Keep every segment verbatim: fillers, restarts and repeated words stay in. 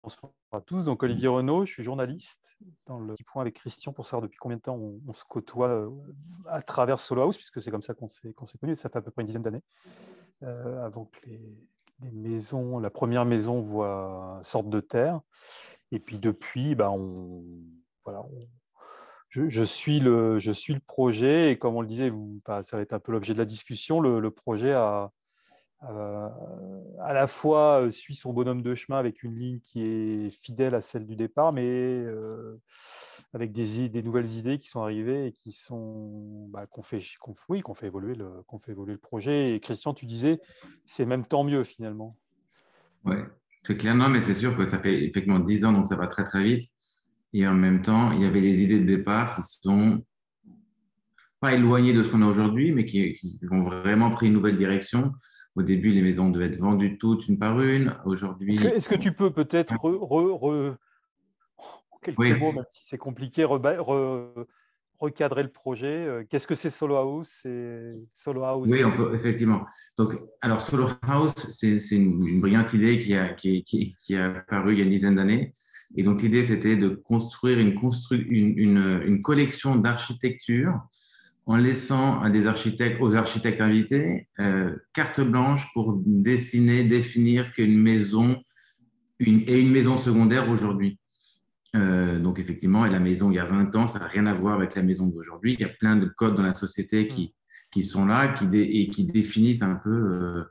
Bonsoir à tous. Donc, Olivier Renaud, je suis journaliste dans le petit point avec Christian pour savoir depuis combien de temps on, on se côtoie euh, à travers Solo House, puisque c'est comme ça qu'on s'est qu'on s'est connus. Ça fait à peu près une dizaine d'années, euh, avant que les, les maisons, la première maison voit sorte de terre. Et puis depuis, bah, on, voilà, on- je, je suis le, je suis le projet. Et comme on le disait, vous, bah, ça va être un peu l'objet de la discussion. Le, le projet a euh, à la fois euh, suit son bonhomme de chemin avec une ligne qui est fidèle à celle du départ, mais euh, avec des, des nouvelles idées qui sont arrivées et qui sont bah, qu'on fait, qu'on, oui, qu'on fait évoluer le, qu'on fait évoluer le projet. Et Christian, tu disais, c'est même tant mieux finalement. Ouais, c'est clair. Non, mais c'est sûr que ça fait effectivement dix ans, donc ça va très très vite. Et en même temps, il y avait les idées de départ qui sont pas éloignées de ce qu'on a aujourd'hui, mais qui, qui ont vraiment pris une nouvelle direction. Au début, les maisons devaient être vendues toutes une par une. Est-ce que, Aujourd'hui, est-ce que tu peux peut-être re, re- re- en quelques mots, oui, même si c'est compliqué, reba- re- recadrer le projet? euh, Qu'est-ce que c'est Solo House et Solo oui, on Houses? peut effectivement. Donc, alors Solo House, c'est c'est une, une brillante idée qui a qui, qui, qui a apparu il y a une dizaine d'années. Et donc l'idée, c'était de construire une constru une, une, une collection d'architecture en laissant à des architectes, aux architectes invités, euh, carte blanche pour dessiner, définir ce qu'est une maison une, et une maison secondaire aujourd'hui. Euh, donc effectivement, et la maison il y a vingt ans, ça n'a rien à voir avec la maison d'aujourd'hui. Il y a plein de codes dans la société Hmm. qui, qui sont là qui dé, et qui définissent un peu euh,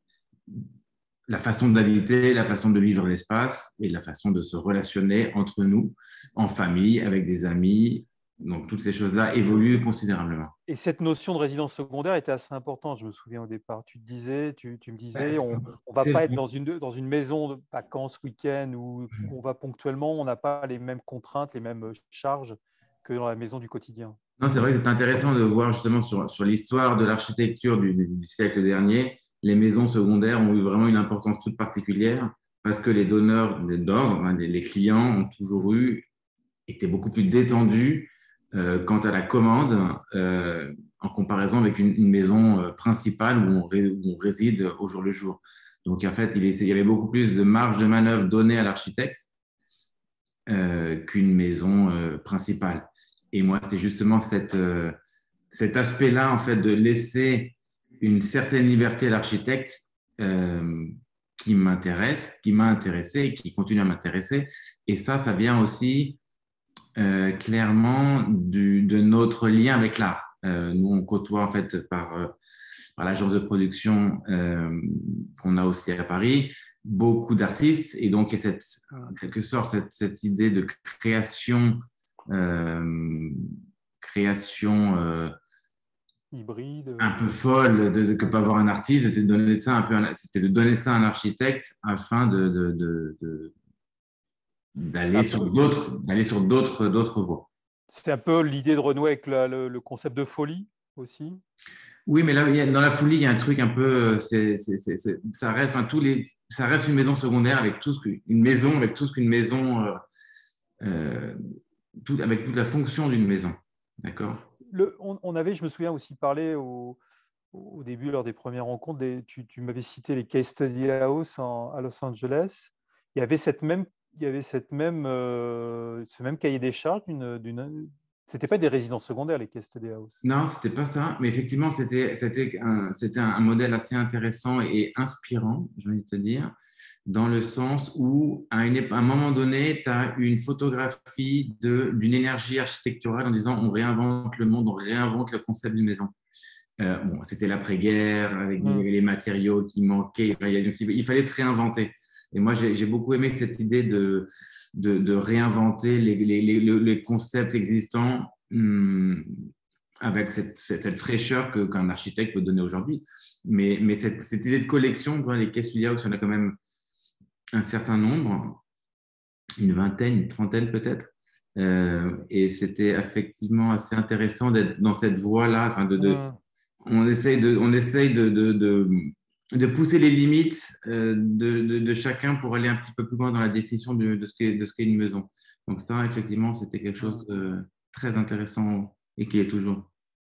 la façon d'habiter, la façon de vivre l'espace et la façon de se relationner entre nous, en famille, avec des amis. Donc toutes ces choses-là évoluent considérablement. Et cette notion de résidence secondaire était assez importante, je me souviens au départ. Tu te disais, tu, tu me disais, on ne va pas C'est être dans une, dans une maison de vacances, week-end, où on va ponctuellement, on n'a pas les mêmes contraintes, les mêmes charges que dans la maison du quotidien. Non, c'est vrai que c'est intéressant de voir justement sur, sur l'histoire de l'architecture du, du, du siècle dernier. Les maisons secondaires ont eu vraiment une importance toute particulière parce que les donneurs d'ordre, hein, les clients, ont toujours eu, été beaucoup plus détendus euh, quant à la commande euh, en comparaison avec une, une maison euh, principale où on, ré, où on réside au jour le jour. Donc en fait, il, il y avait beaucoup plus de marge de manœuvre donnée à l'architecte euh, qu'une maison euh, principale. Et moi, c'est justement cette, euh, cet aspect-là, en fait, de laisser une certaine liberté à l'architecte euh, qui m'intéresse, qui m'a intéressé et qui continue à m'intéresser. Et ça, ça vient aussi euh, clairement du, de notre lien avec l'art. Euh, nous, on côtoie en fait par, euh, par l'agence de production euh, qu'on a aussi à Paris beaucoup d'artistes et donc il y a cette, en quelque sorte cette, cette idée de création, euh, création euh, Hybride. un peu euh, folle de, de, que ouais. peut avoir un artiste, c'était de donner ça un peu, c'était de donner ça à un architecte afin de, de, de, de C'est d'aller un sur peu, d'autres, d'aller sur d'autres, d'autres voies. c'est un peu l'idée de renouer avec la- le, le concept de folie aussi. Oui, mais là, il y a- dans la folie, il y a un truc un peu, euh, c'est, c'est, c'est, c'est- ça reste, enfin, tous les, ça reste une maison secondaire avec tout ce qu'une maison, avec tout ce qu'une maison, euh, euh, tout, avec toute la fonction d'une maison. D'accord? Le, on, on avait, je me souviens aussi parlé au, au début, lors des premières rencontres, des- tu, tu m'avais cité les case study house en- à Los Angeles. Il y avait cette même, il y avait cette même, euh, ce même cahier des charges d'une, d'une, c'était pas des résidences secondaires, les case study house. Non, c'était pas ça, mais effectivement, c'était, c'était un, c'était un modèle assez intéressant et inspirant, j'ai envie de te dire, dans le sens où, à, une, à un moment donné, tu as une photographie de, d'une énergie architecturale en disant on réinvente le monde, on réinvente le concept d'une maison. Euh, bon, c'était l'après-guerre, avec il y Mm. avait les matériaux qui manquaient, il, y a- il fallait se réinventer. Et moi, j'ai j'ai beaucoup aimé cette idée de, de, de réinventer les, les, les, les concepts existants hum, avec cette, cette, cette fraîcheur que, qu'un architecte peut donner aujourd'hui. Mais, mais cette, cette idée de collection, tu vois, les caisses studio, il y en a quand même un certain nombre, une vingtaine, une trentaine peut-être. Euh, et c'était effectivement assez intéressant d'être dans cette voie-là, enfin de, de, Mm. on essaye de, on essaye de, de, de, de pousser les limites euh, de, de, de chacun pour aller un petit peu plus loin dans la définition de, de ce qu'est de ce qu'est une maison. Donc ça, effectivement, c'était quelque chose Mm. de très intéressant et qui est toujours.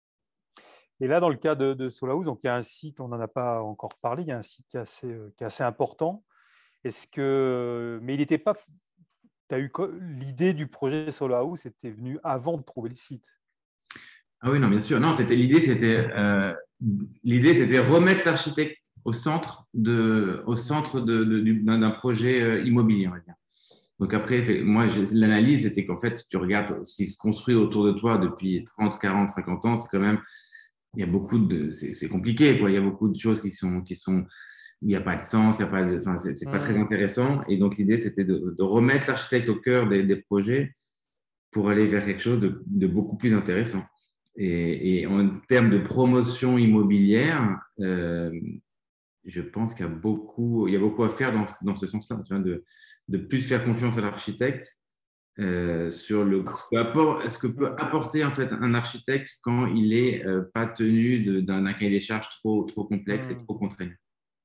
Et là, dans le cas de, de Solo House, donc il y a un site, on n'en a pas encore parlé, il y a un site qui est assez, euh, qui est assez important. Est-ce que... Mais il n'était pas... Tu as eu l'idée du projet Solo House, c'était venu avant de trouver le site. Ah oui, non, bien sûr. Non, c'était l'idée, c'était euh, l'idée, c'était remettre l'architecte au centre de, au centre de, de, d'un projet euh, immobilier, on va dire. Donc après, moi, l'analyse, c'était qu'en fait, tu regardes ce qui se construit autour de toi depuis trente, quarante, cinquante ans, c'est quand même, il y a beaucoup de, c'est compliqué, quoi. Il y a beaucoup de choses qui sont, qui sont, il n'y a pas de sens, il y a pas de, enfin, c'est c'est pas très intéressant. Et donc, l'idée, c'était de, de remettre l'architecte au cœur des, des projets pour aller vers quelque chose de, de beaucoup plus intéressant. Et, et en termes de promotion immobilière, euh, je pense qu'il y a beaucoup, il y a beaucoup à faire dans, dans ce sens-là, tu vois, de, de plus faire confiance à l'architecte euh, sur le, ce, que apport, ce que peut apporter en fait un architecte quand il n'est euh, pas tenu d'un cahier des charges trop, trop complexe et trop contraignant.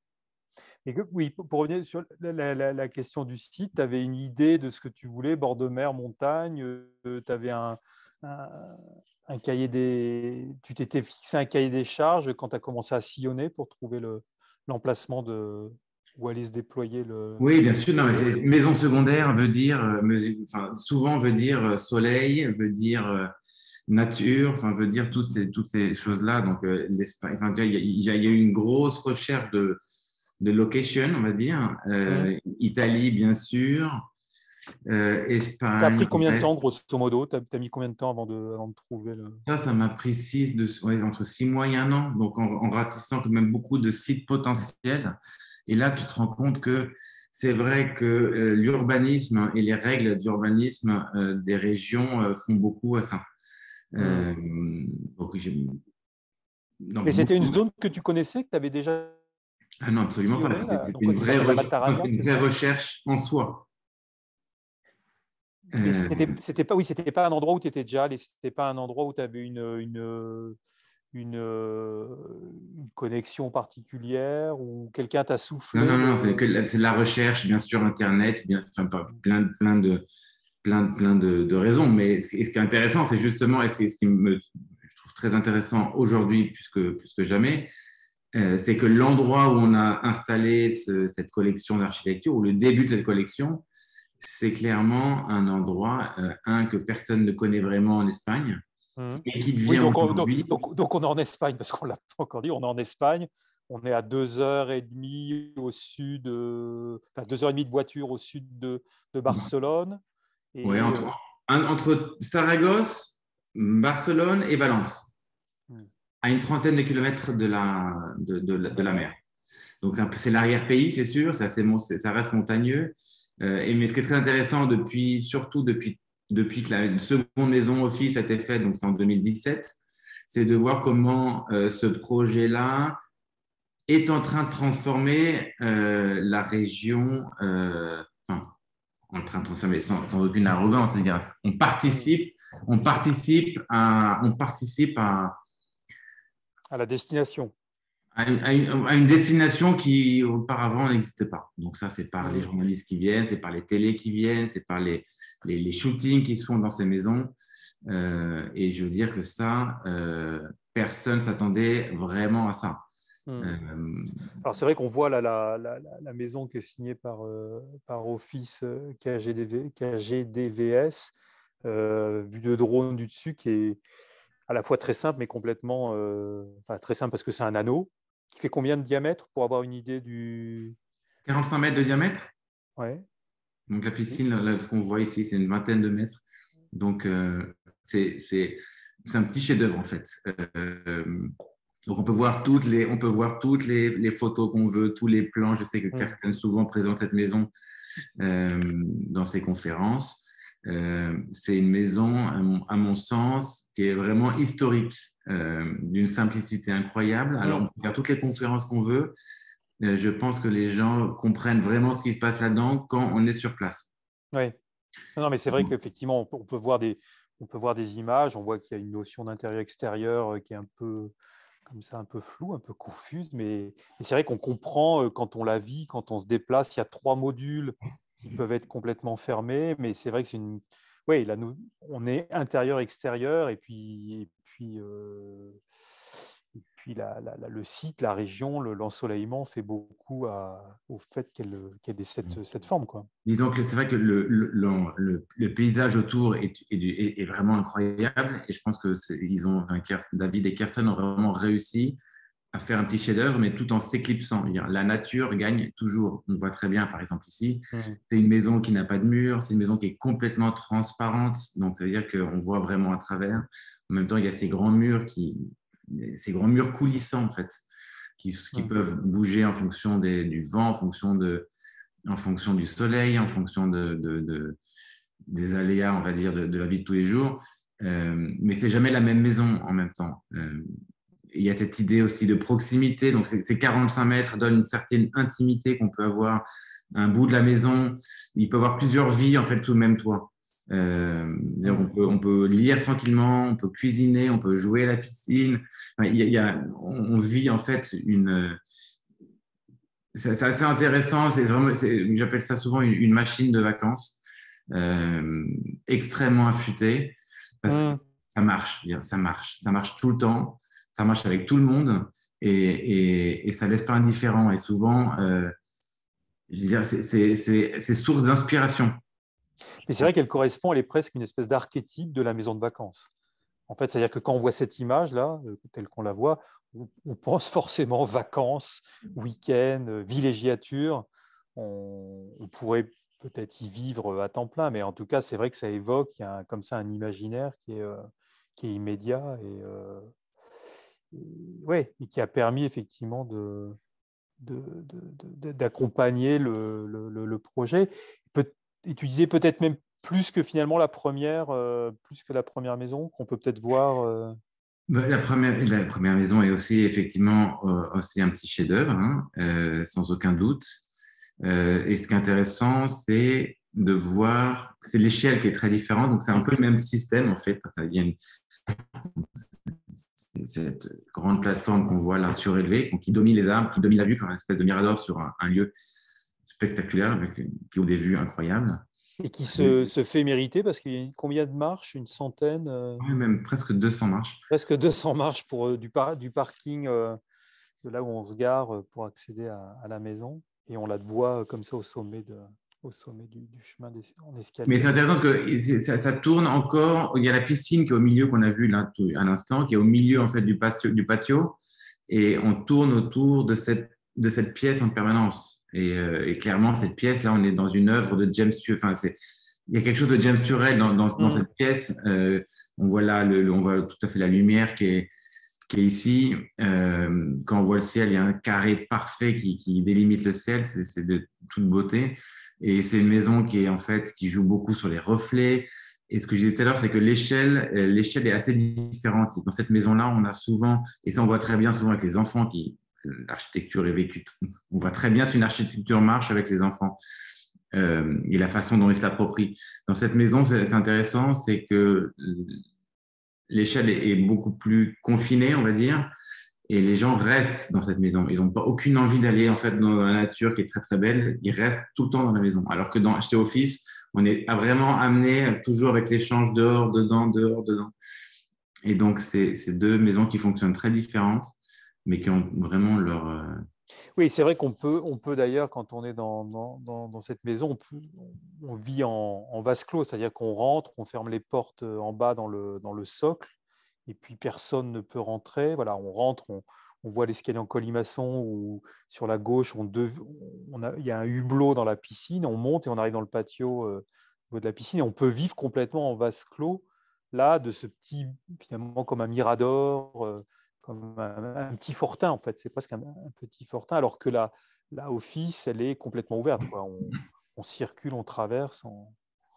Et que, oui, pour revenir sur la, la, la question du site, tu avais une idée de ce que tu voulais, bord de mer, montagne, euh, tu avais un, un, un cahier des... Tu t'étais fixé un cahier des charges quand tu as commencé à sillonner pour trouver l'emplacement le, de où allait se déployer le... Oui, bien sûr. Non, mais maison secondaire veut dire, enfin, souvent veut dire soleil, veut dire nature, enfin, veut dire toutes ces, toutes ces choses-là. Donc, euh, l'Espagne, enfin, il y, a, il y a eu une grosse recherche de, de location, on va dire. Euh, mmh. Italie, bien sûr. Euh, Espagne. Ça a pris combien de temps, grosso modo? Tu as, as mis combien de temps avant de, avant de trouver le... Ça, ça m'a pris six, de, ouais, entre six mois et un an. Donc, en, en ratissant quand même beaucoup de sites potentiels. Et là, tu te rends compte que c'est vrai que euh, l'urbanisme et les règles d'urbanisme euh, des régions euh, font beaucoup à ça. Euh, mmh. donc, donc, Mais c'était beaucoup... une zone que tu connaissais, que tu avais déjà... Ah non, absolument pas. C'était une, vraie, une vraie recherche en soi. Mais c'était, c'était pas, oui, c'était pas un endroit où tu étais déjà allé, c'était pas un endroit où tu avais une, une, une, une connexion particulière ou quelqu'un t'a soufflé. Non, non, non, c'est de la recherche, bien sûr, Internet, bien, enfin, plein, plein, de, plein, plein de, de raisons. Mais ce qui est intéressant, c'est justement, et ce qui me je trouve très intéressant aujourd'hui, plus que, plus que jamais, euh, c'est que l'endroit où on a installé ce, cette collection d'architecture, ou le début de cette collection, c'est clairement un endroit, euh, un, que personne ne connaît vraiment en Espagne, mmh. et qui devient oui, donc, aujourd'hui... donc, donc, donc on est en Espagne, parce qu'on ne l'a pas encore dit, on est en Espagne, on est à deux heures et demie au sud, euh, enfin deux heures et demie de voiture au sud de, de Barcelone. Et... Oui, entre, un, entre Saragosse, Barcelone et Valence, mmh. à une trentaine de kilomètres de la, de, de, de, de la mer. Donc, c'est l'arrière-pays, c'est sûr, ça, ça reste montagneux. Euh, et, mais ce qui est très intéressant, depuis, surtout depuis, depuis que la seconde maison office a été faite, donc c'est en deux mille dix-sept, c'est de voir comment euh, ce projet-là est en train de transformer euh, la région, euh, enfin, en train de transformer sans, sans aucune arrogance, c'est-à-dire on participe, on participe à, on participe à, à la destination. À une, à, une, à une destination qui auparavant n'existait pas. Donc ça, c'est par mmh. les journalistes qui viennent, c'est par les télés qui viennent, c'est par les, les, les shootings qui se font dans ces maisons. Euh, et je veux dire que ça, euh, personne ne s'attendait vraiment à ça. Mmh. Euh, Alors c'est vrai qu'on voit là, la, la, la maison qui est signée par, euh, par Office euh, K G D V, K G D V S, euh, vue de drone du dessus, qui est à la fois très simple mais complètement, euh, enfin très simple parce que c'est un anneau, qui fait combien de diamètre pour avoir une idée du... quarante-cinq mètres de diamètre. Ouais. Donc la piscine, là, ce qu'on voit ici, c'est une vingtaine de mètres. Donc euh, c'est un petit chef-d'œuvre en fait. Euh, donc on peut voir toutes les, on peut voir toutes les, les photos qu'on veut, tous les plans. Je sais que Carsten souvent présente cette maison euh, dans ses conférences. Euh, c'est une maison, à mon, à mon sens, qui est vraiment historique, euh, d'une simplicité incroyable. Alors, on peut faire toutes les conférences qu'on veut. Euh, je pense que les gens comprennent vraiment ce qui se passe là-dedans quand on est sur place. Oui. Non, mais c'est vrai qu'effectivement, on peut, on peut voir des, on peut voir des images. On voit qu'il y a une notion d'intérieur-extérieur qui est un peu comme ça, un peu floue, un peu confuse. Mais, mais c'est vrai qu'on comprend quand on la vit, quand on se déplace. Il y a trois modules qui peuvent être complètement fermés, mais c'est vrai que c'est une... Oui, là, nous, on est intérieur-extérieur, et puis, et puis, euh... Et puis la, la, la, le site, la région, le, l'ensoleillement fait beaucoup à, au fait qu'elle, qu'elle ait cette, cette forme, quoi. Disons que c'est vrai que le, le, le, le paysage autour est, est, est, vraiment incroyable et je pense que ils ont, enfin, David et Kirsten ont vraiment réussi à faire un petit chef-d'œuvre, mais tout en s'éclipsant. La nature gagne toujours. On voit très bien, par exemple, ici, mmh. c'est une maison qui n'a pas de mur, c'est une maison qui est complètement transparente, donc ça veut dire qu'on voit vraiment à travers. En même temps, il y a ces grands murs, qui, ces grands murs coulissants, en fait, qui, qui mmh. peuvent bouger en fonction des, du vent, en fonction, de, en fonction du soleil, en fonction de, de, de, des aléas, on va dire, de, de la vie de tous les jours. Euh, mais c'est jamais la même maison en même temps. Euh, il y a cette idée aussi de proximité. Donc, ces quarante-cinq mètres donnent une certaine intimité qu'on peut avoir à un bout de la maison. Il peut y avoir plusieurs vies, en fait, sous le même toit. Euh, on, peut, on peut lire tranquillement, on peut cuisiner, on peut jouer à la piscine. Enfin, il y a, il y a, on vit, en fait, une... C'est, c'est assez intéressant. C'est vraiment, c'est, j'appelle ça souvent une, une machine de vacances euh, extrêmement affûtée parce mmh. que ça marche, ça marche. Ça marche tout le temps. Ça marche avec tout le monde et, et, et ça ne laisse pas indifférent. Et souvent, euh, je veux dire, c'est, c'est, c'est, c'est source d'inspiration. Mais c'est vrai qu'elle correspond, elle est presque une espèce d'archétype de la maison de vacances. En fait, c'est-à-dire que quand on voit cette image-là, telle qu'on la voit, on, on pense forcément vacances, week-end, villégiature. On, on pourrait peut-être y vivre à temps plein, mais en tout cas, c'est vrai que ça évoque il y a un, comme ça un imaginaire qui est, euh, qui est immédiat et... Euh, ouais, et qui a permis effectivement de, de, de, de, d'accompagner le, le, le projet. Peut, et tu disais peut-être même plus que finalement la première, euh, plus que la première maison, qu'on peut peut-être voir. Euh... La première, la première maison est aussi effectivement euh, aussi un petit chef-d'œuvre, hein, euh, sans aucun doute. Euh, et ce qui est intéressant, c'est de voir, c'est l'échelle qui est très différente. Donc c'est un peu le même système en fait. Il y a une, cette grande plateforme qu'on voit là surélevée, qui domine les arbres, qui domine la vue comme une espèce de mirador sur un, un lieu spectaculaire, avec, qui ont des vues incroyables. Et qui se, se fait mériter parce qu'il y a combien de marches? Une centaine euh... Oui, même presque deux cents marches. Presque deux cents marches pour, euh, du, par, du parking euh, de là où on se gare pour accéder à, à la maison. Et on la voit comme ça au sommet de, au sommet du, du chemin en escalier. Mais c'est intéressant parce que ça, ça tourne encore. Il y a la piscine qui est au milieu, qu'on a vu là à l'instant, qui est au milieu en fait du patio, du patio, et on tourne autour de cette, de cette pièce en permanence. Et, euh, et clairement, cette pièce là, on est dans une œuvre de James Turrell. Enfin, c'est, il y a quelque chose de James Turrell dans, dans, dans mmh. cette pièce. Euh, on voit là, le, on voit tout à fait la lumière qui est, qui est ici. Euh, quand on voit le ciel, il y a un carré parfait qui, qui délimite le ciel. C'est, c'est de toute beauté. Et c'est une maison qui est en fait qui joue beaucoup sur les reflets. Et ce que je disais tout à l'heure, c'est que l'échelle, l'échelle est assez différente. Dans cette maison-là, on a souvent, et ça on voit très bien souvent avec les enfants, qui l'architecture est vécue. On voit très bien si une architecture marche avec les enfants euh, et la façon dont ils se l'approprient. Dans cette maison, c'est, c'est intéressant, c'est que l'échelle est, est beaucoup plus confinée, on va dire. Et les gens restent dans cette maison. Ils n'ont pas aucune envie d'aller en fait dans la nature qui est très très belle. Ils restent tout le temps dans la maison. Alors que dans chez Office, on est vraiment amené toujours avec l'échange dehors, dedans, dehors, dedans. Et donc c'est ces deux maisons qui fonctionnent très différentes, mais qui ont vraiment leur. Euh... Oui, c'est vrai qu'on peut, on peut d'ailleurs quand on est dans, dans, dans, dans cette maison, on, peut, on vit en, en vase clos, c'est-à-dire qu'on rentre, on ferme les portes en bas dans le, dans le socle. Et puis personne ne peut rentrer. Voilà, on rentre, on, on voit l'escalier en colimaçon où sur la gauche, on dev, on a, il y a un hublot dans la piscine. On monte et on arrive dans le patio euh, au niveau de la piscine. Et on peut vivre complètement en vase clos, là, de ce petit, finalement, comme un mirador, euh, comme un, un petit fortin, en fait. C'est presque un, un petit fortin, alors que la, la office, elle est complètement ouverte, quoi. On, on circule, on traverse, on,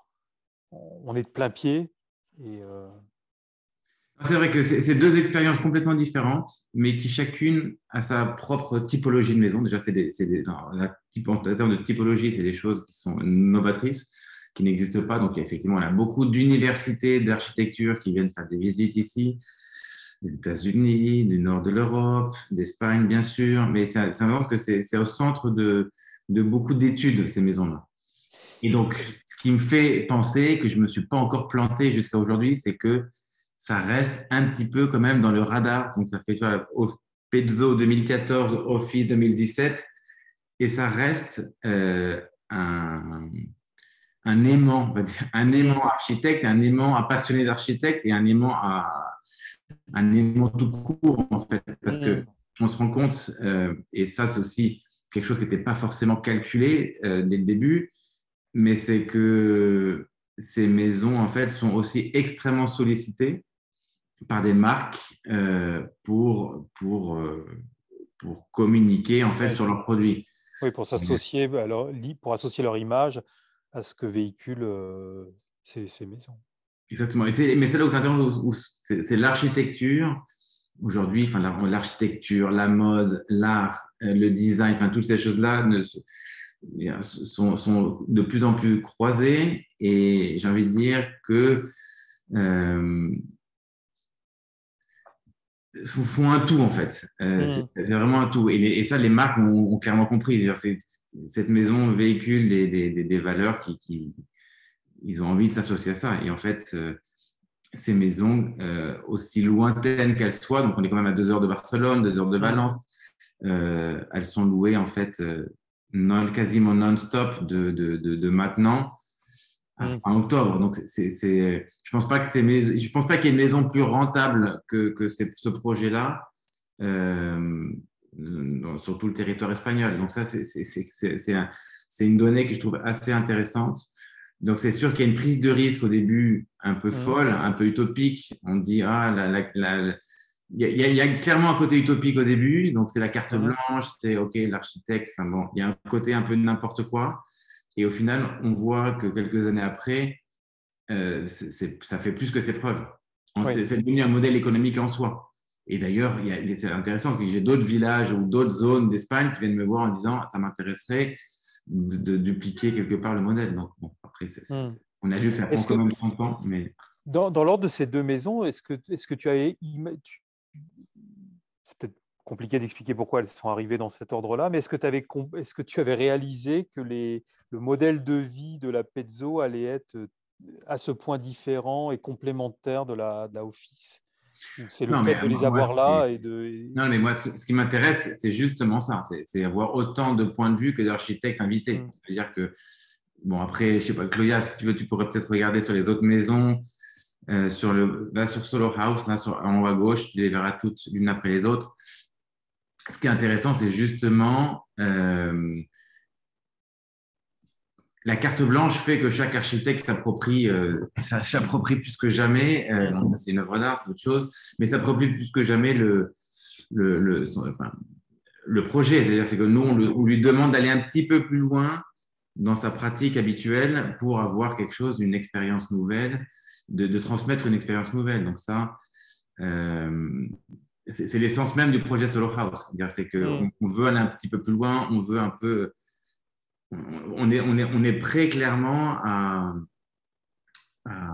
on est de plein pied. Et. Euh, C'est vrai que c'est, c'est deux expériences complètement différentes, mais qui chacune a sa propre typologie de maison. Déjà, c'est des, c'est des, dans la, en termes de typologie, c'est des choses qui sont novatrices, qui n'existent pas. Donc, effectivement, on a beaucoup d'universités d'architecture qui viennent faire des visites ici, des États-Unis, du nord de l'Europe, d'Espagne, bien sûr. Mais c'est, c'est parce que c'est, c'est au centre de, de beaucoup d'études, ces maisons-là. Et donc, ce qui me fait penser que je ne me suis pas encore planté jusqu'à aujourd'hui, c'est que ça reste un petit peu quand même dans le radar. Donc, ça fait, tu vois, Pezzo deux mille quatorze, Office deux mille dix-sept, et ça reste euh, un, un aimant, on va dire, un aimant architecte, un aimant à passionné d'architecte et un aimant à un aimant tout court, en fait, parce que on se rend compte, euh, et ça, c'est aussi quelque chose qui n'était pas forcément calculé euh, dès le début, mais c'est que ces maisons, en fait, sont aussi extrêmement sollicitées par des marques euh, pour, pour, euh, pour communiquer, en fait, Ouais. sur leurs produits. Oui, pour s'associer, alors, pour associer leur image à ce que véhiculent euh, ces, ces maisons. Exactement. Et c'est, mais c'est là où c'est intéressant, où c'est, c'est l'architecture. Aujourd'hui, enfin, l'architecture, la mode, l'art, euh, le design, enfin, toutes ces choses-là ne, sont, sont de plus en plus croisées. Et j'ai envie de dire que euh, font un tout, en fait. Euh, c'est, Mmh. c'est vraiment un tout. Et, les, et ça, les marques ont, ont clairement compris. C'est, cette maison véhicule des, des, des, des valeurs qui, qui, ils ont envie de s'associer à ça. Et en fait, euh, ces maisons, euh, aussi lointaines qu'elles soient, donc on est quand même à deux heures de Barcelone, deux heures de Valence, euh, elles sont louées en fait euh, non, quasiment non-stop de, de, de, de maintenant à fin octobre. Donc c'est, c'est, je pense pas que c'est, je pense pas qu'il y ait une maison plus rentable que, que ce projet-là. Euh, sur tout le territoire espagnol. Donc ça, c'est, c'est, c'est, c'est, un, c'est une donnée que je trouve assez intéressante. Donc c'est sûr qu'il y a une prise de risque au début un peu folle, un peu utopique. On dit, ah, la, la, la, il y, a, il y a clairement un côté utopique au début, donc c'est la carte blanche, c'est OK, l'architecte, enfin bon, il y a un côté un peu de n'importe quoi. Et au final, on voit que quelques années après, euh, c'est, c'est, ça fait plus que ses preuves. Oui. C'est, c'est devenu un modèle économique en soi. Et d'ailleurs, il y a, c'est intéressant parce que j'ai d'autres villages ou d'autres zones d'Espagne qui viennent me voir en disant ça m'intéresserait de, de dupliquer quelque part le modèle. Donc, bon, après, c'est, c'est, mm. on a vu que ça prend est-ce quand que, même son temps. Mais... Dans, dans l'ordre de ces deux maisons, est-ce que, est-ce que tu as. Tu, c'est peut-être compliqué d'expliquer pourquoi elles sont arrivées dans cet ordre-là, mais est-ce que, avais, est-ce que tu avais réalisé que les, le modèle de vie de la Pezzo allait être à ce point différent et complémentaire de la, de la Office? C'est le non, fait de les moi, avoir là et de. Non, mais moi, ce, ce qui m'intéresse, c'est justement ça, c'est, c'est avoir autant de points de vue que d'architectes invités. Mm. C'est-à-dire que, bon, après, je sais pas, Chloé, si tu veux, tu pourrais peut-être regarder sur les autres maisons, euh, sur le, là, sur Solo House, là, sur, en haut à gauche, tu les verras toutes l'une après les autres. Ce qui est intéressant, c'est justement euh, la carte blanche fait que chaque architecte s'approprie, euh, s'approprie plus que jamais, euh, non, ça c'est une œuvre d'art, c'est autre chose, mais s'approprie plus que jamais le, le, le, son, enfin, le projet. C'est-à-dire c'est que nous, on, le, on lui demande d'aller un petit peu plus loin dans sa pratique habituelle pour avoir quelque chose, une expérience nouvelle, de, de transmettre une expérience nouvelle. Donc ça, euh, c'est, c'est l'essence même du projet Solo House. C'est-à-dire c'est qu'on mm. on veut aller un petit peu plus loin, on veut un peu... On est, on, est, on est prêt clairement à, à,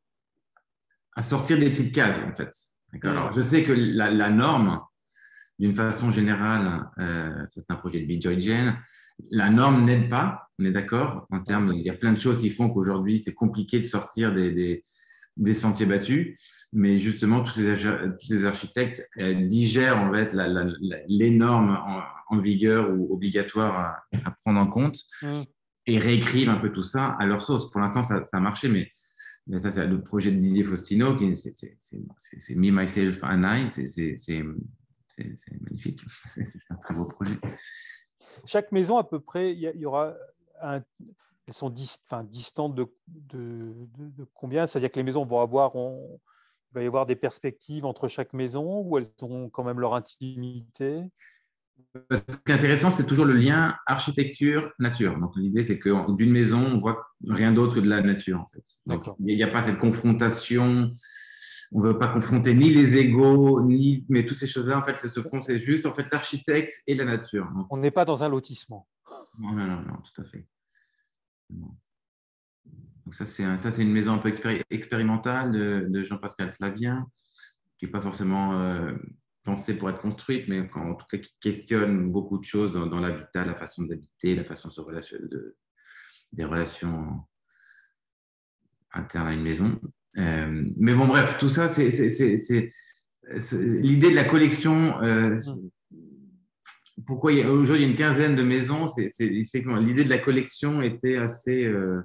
à sortir des petites cases, en fait. D'accord. Alors, je sais que la, la norme, d'une façon générale, euh, c'est un projet de Bijoy-Jain, la norme n'aide pas, on est d'accord, en termes, il y a plein de choses qui font qu'aujourd'hui, c'est compliqué de sortir des, des, des sentiers battus, mais justement, tous ces, tous ces architectes euh, digèrent en fait la, la, la, les normes en, en vigueur ou obligatoires à, à prendre en compte mm. et réécrivent un peu tout ça à leur sauce. Pour l'instant, ça, ça a marché, mais, mais ça, c'est le projet de Didier Faustino, qui c'est, c'est, c'est, c'est Me, Myself and I, c'est, c'est, c'est, c'est, c'est magnifique, c'est, c'est un très beau projet. Chaque maison, à peu près, il y, y aura un... Elles sont dist... enfin, distantes de, de, de, de combien? C'est-à-dire que les maisons vont avoir... On... Il va y avoir des perspectives entre chaque maison ou elles ont quand même leur intimité? Ce qui est intéressant, c'est toujours le lien architecture-nature. Donc, l'idée, c'est que d'une maison, on voit rien d'autre que de la nature, en fait. Donc, il n'y a pas cette confrontation. On ne veut pas confronter ni les égaux, ni... mais toutes ces choses-là, en fait, se font, c'est juste, en fait, l'architecte et la nature. Donc, on n'est pas dans un lotissement. Non, non, non, non tout à fait. Non. Donc, ça, c'est, un, ça, c'est une maison un peu expéri- expérimentale de, de Jean-Pascal Flavien, qui n'est pas forcément euh, pensée pour être construite, mais quand, en tout cas qui questionne beaucoup de choses dans, dans l'habitat, la façon d'habiter, la façon de se relation, de, des relations internes à une maison. Euh, mais bon, bref, tout ça, c'est, c'est, c'est, c'est, c'est l'idée de la collection. Euh, Mm. pourquoi il y a, aujourd'hui il y a une quinzaine de maisons, c'est, c'est effectivement l'idée de la collection était assez, euh,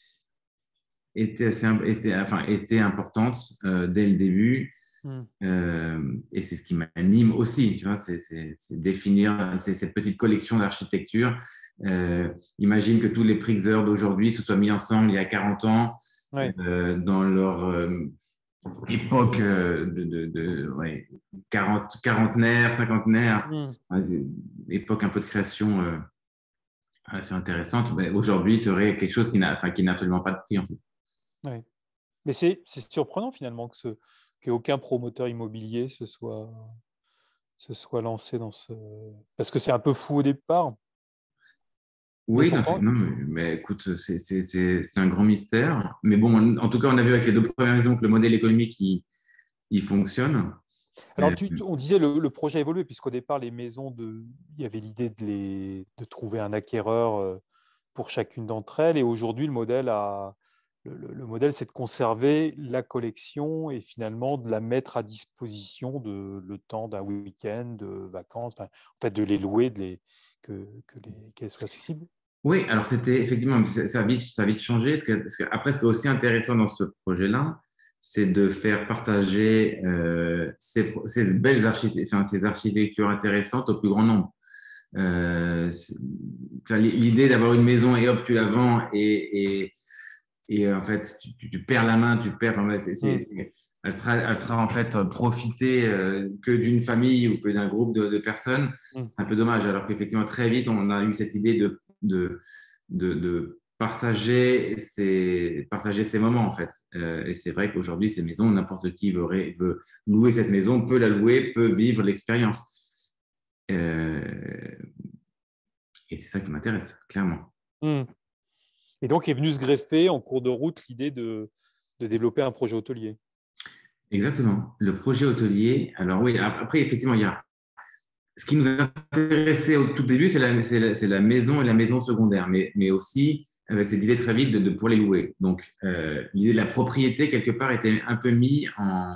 était assez, était, enfin, était importante euh, dès le début. Mm. Euh, et c'est ce qui m'anime aussi, tu vois, c'est, c'est, c'est définir c'est cette petite collection d'architecture. Euh, imagine que tous les Pritzker d'aujourd'hui se soient mis ensemble il y a quarante ans Ouais. euh, dans leur euh, époque euh, de, de, de ouais, quarante, quarantenaire, cinquantenaire, Mm. ouais, époque un peu de création euh, assez intéressante. Ben, aujourd'hui, tu aurais quelque chose qui n'a, enfin, qui n'a absolument pas de prix en fait. Ouais. Mais c'est c'est surprenant finalement que ce, qu'aucun promoteur immobilier se soit, se soit lancé dans ce... Parce que c'est un peu fou au départ, mais Oui, non, c'est- pourquoi? non, mais, mais écoute, c'est c'est- c'est- c'est un grand mystère. Mais bon, en tout cas, on a vu avec les deux premières raisons que le modèle économique, il, il fonctionne. Alors, Euh, tu- on disait le, le projet a évolué, puisqu'au départ, les maisons, de, il y avait l'idée de, les, de trouver un acquéreur euh, pour chacune d'entre elles. Et aujourd'hui, le modèle, a, le, le- le modèle, c'est de conserver la collection et finalement de la mettre à disposition de, le temps d'un week-end, de vacances, enfin, en fait, de les louer, de les, que, que les, qu'elles soient accessibles. oui, alors c'était effectivement, ça ça a vite, ça a vite changé. Parce que, parce que- après, ce qui est aussi intéressant dans ce projet-là, c'est de faire partager euh, ces, ces belles architectures, enfin, ces architectures intéressantes au plus grand nombre. Euh, c'est- tu vois, l'idée d'avoir une maison et hop, tu la vends et, et, et euh, en fait, tu, tu- tu perds la main, tu perds. Enfin, voilà, c'est- c'est- Hmm. c'est- elle sera, elle sera en fait profitée euh, que d'une famille ou que d'un groupe de, de personnes. Hmm. C'est un peu dommage. Alors qu'effectivement, très vite, on a eu cette idée de, de, de, de partager ces, partager ces moments en fait. Euh, et c'est vrai qu'aujourd'hui, ces maisons, n'importe qui veut, ré- veut louer cette maison, peut la louer, peut vivre l'expérience. Euh, et c'est ça qui m'intéresse, clairement. Hmm. Et donc est venu se greffer en cours de route l'idée de, de développer un projet hôtelier. Exactement. Le projet hôtelier, alors oui, après, effectivement, il y a ce qui nous intéressait au tout début, c'est la, c'est la, c'est la maison et la maison secondaire, mais, mais aussi avec cette idée très vite de, de pour les louer. Donc, euh, l'idée de la propriété, quelque part, était un peu mis en,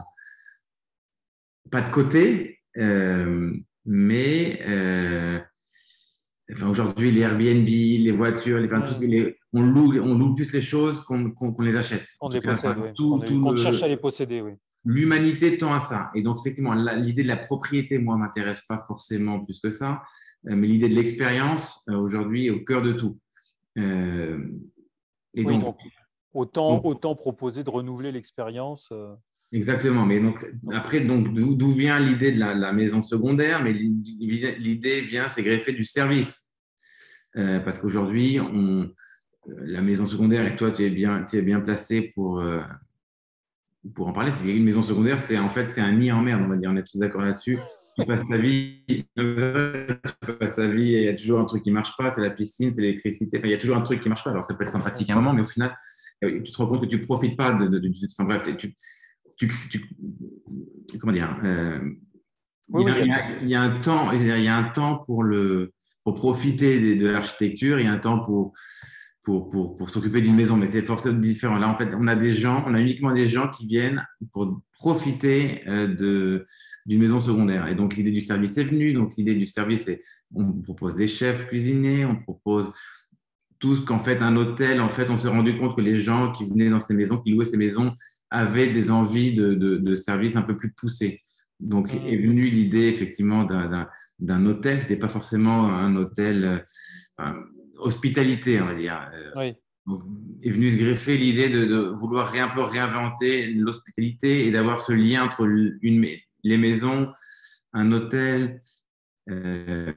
pas de côté, euh, mais euh, enfin, aujourd'hui, les Airbnb, les voitures, les, enfin, tout ce Hmm. que les, on, loue, on loue plus les choses qu'on qu'on, qu'on les achète. En On tout les cas, possède, enfin, oui. Qu'on tout, est- tout qu'on cherche à le, les posséder, oui. l'humanité tend à ça. Et donc, effectivement, la- l'idée de la propriété, moi, m'intéresse pas forcément plus que ça, euh, mais l'idée de l'expérience, euh, aujourd'hui, est au cœur de tout. Euh, et Oui, donc, donc autant, donc, autant proposer de renouveler l'expérience. euh, exactement. Mais donc, donc, après, donc, d'où d'où vient l'idée de la, la maison secondaire? Mais l'i- l'idée vient, c'est greffer du service. Euh, parce qu'aujourd'hui, on, la maison secondaire, et toi, tu es bien, tu es bien placé pour, euh, pour en parler. C'est une maison secondaire, c'est en fait c'est un nid en merde, on va dire. On est tous d'accord là-dessus. Tu passes ta vie, tu passes ta vie, et il y a toujours un truc qui marche pas. C'est la piscine, c'est l'électricité. Enfin, il y a toujours un truc qui marche pas. Alors ça peut être sympathique à un moment, mais au final, euh, tu te rends compte que tu profites pas de. de, de, de enfin bref, tu, tu, tu, comment dire euh, il oui, y, oui, il a, y a il y, tout. a, il y a un temps, il y a un temps pour le pour profiter de, de l'architecture, il y a un temps pour pour, pour, pour s'occuper d'une maison, mais c'est forcément différent. Là, en fait, on a des gens, on a uniquement des gens qui viennent pour profiter euh, de, d'une maison secondaire. Et donc, l'idée du service est venue. Donc, l'idée du service, c'est on propose des chefs cuisiniers, on propose tout ce qu'en fait, un hôtel, en fait, on s'est rendu compte que les gens qui venaient dans ces maisons, qui louaient ces maisons, avaient des envies de, de, de services un peu plus poussés. Donc, est Hmm. venue l'idée, effectivement, d'un, d'un, d'un hôtel qui n'était pas forcément un hôtel euh, enfin, hospitalité, on va dire. Euh, Oui. donc, est venue se greffer l'idée de, de vouloir ré, un peu réinventer l'hospitalité et d'avoir ce lien entre une, les maisons, un hôtel. Euh,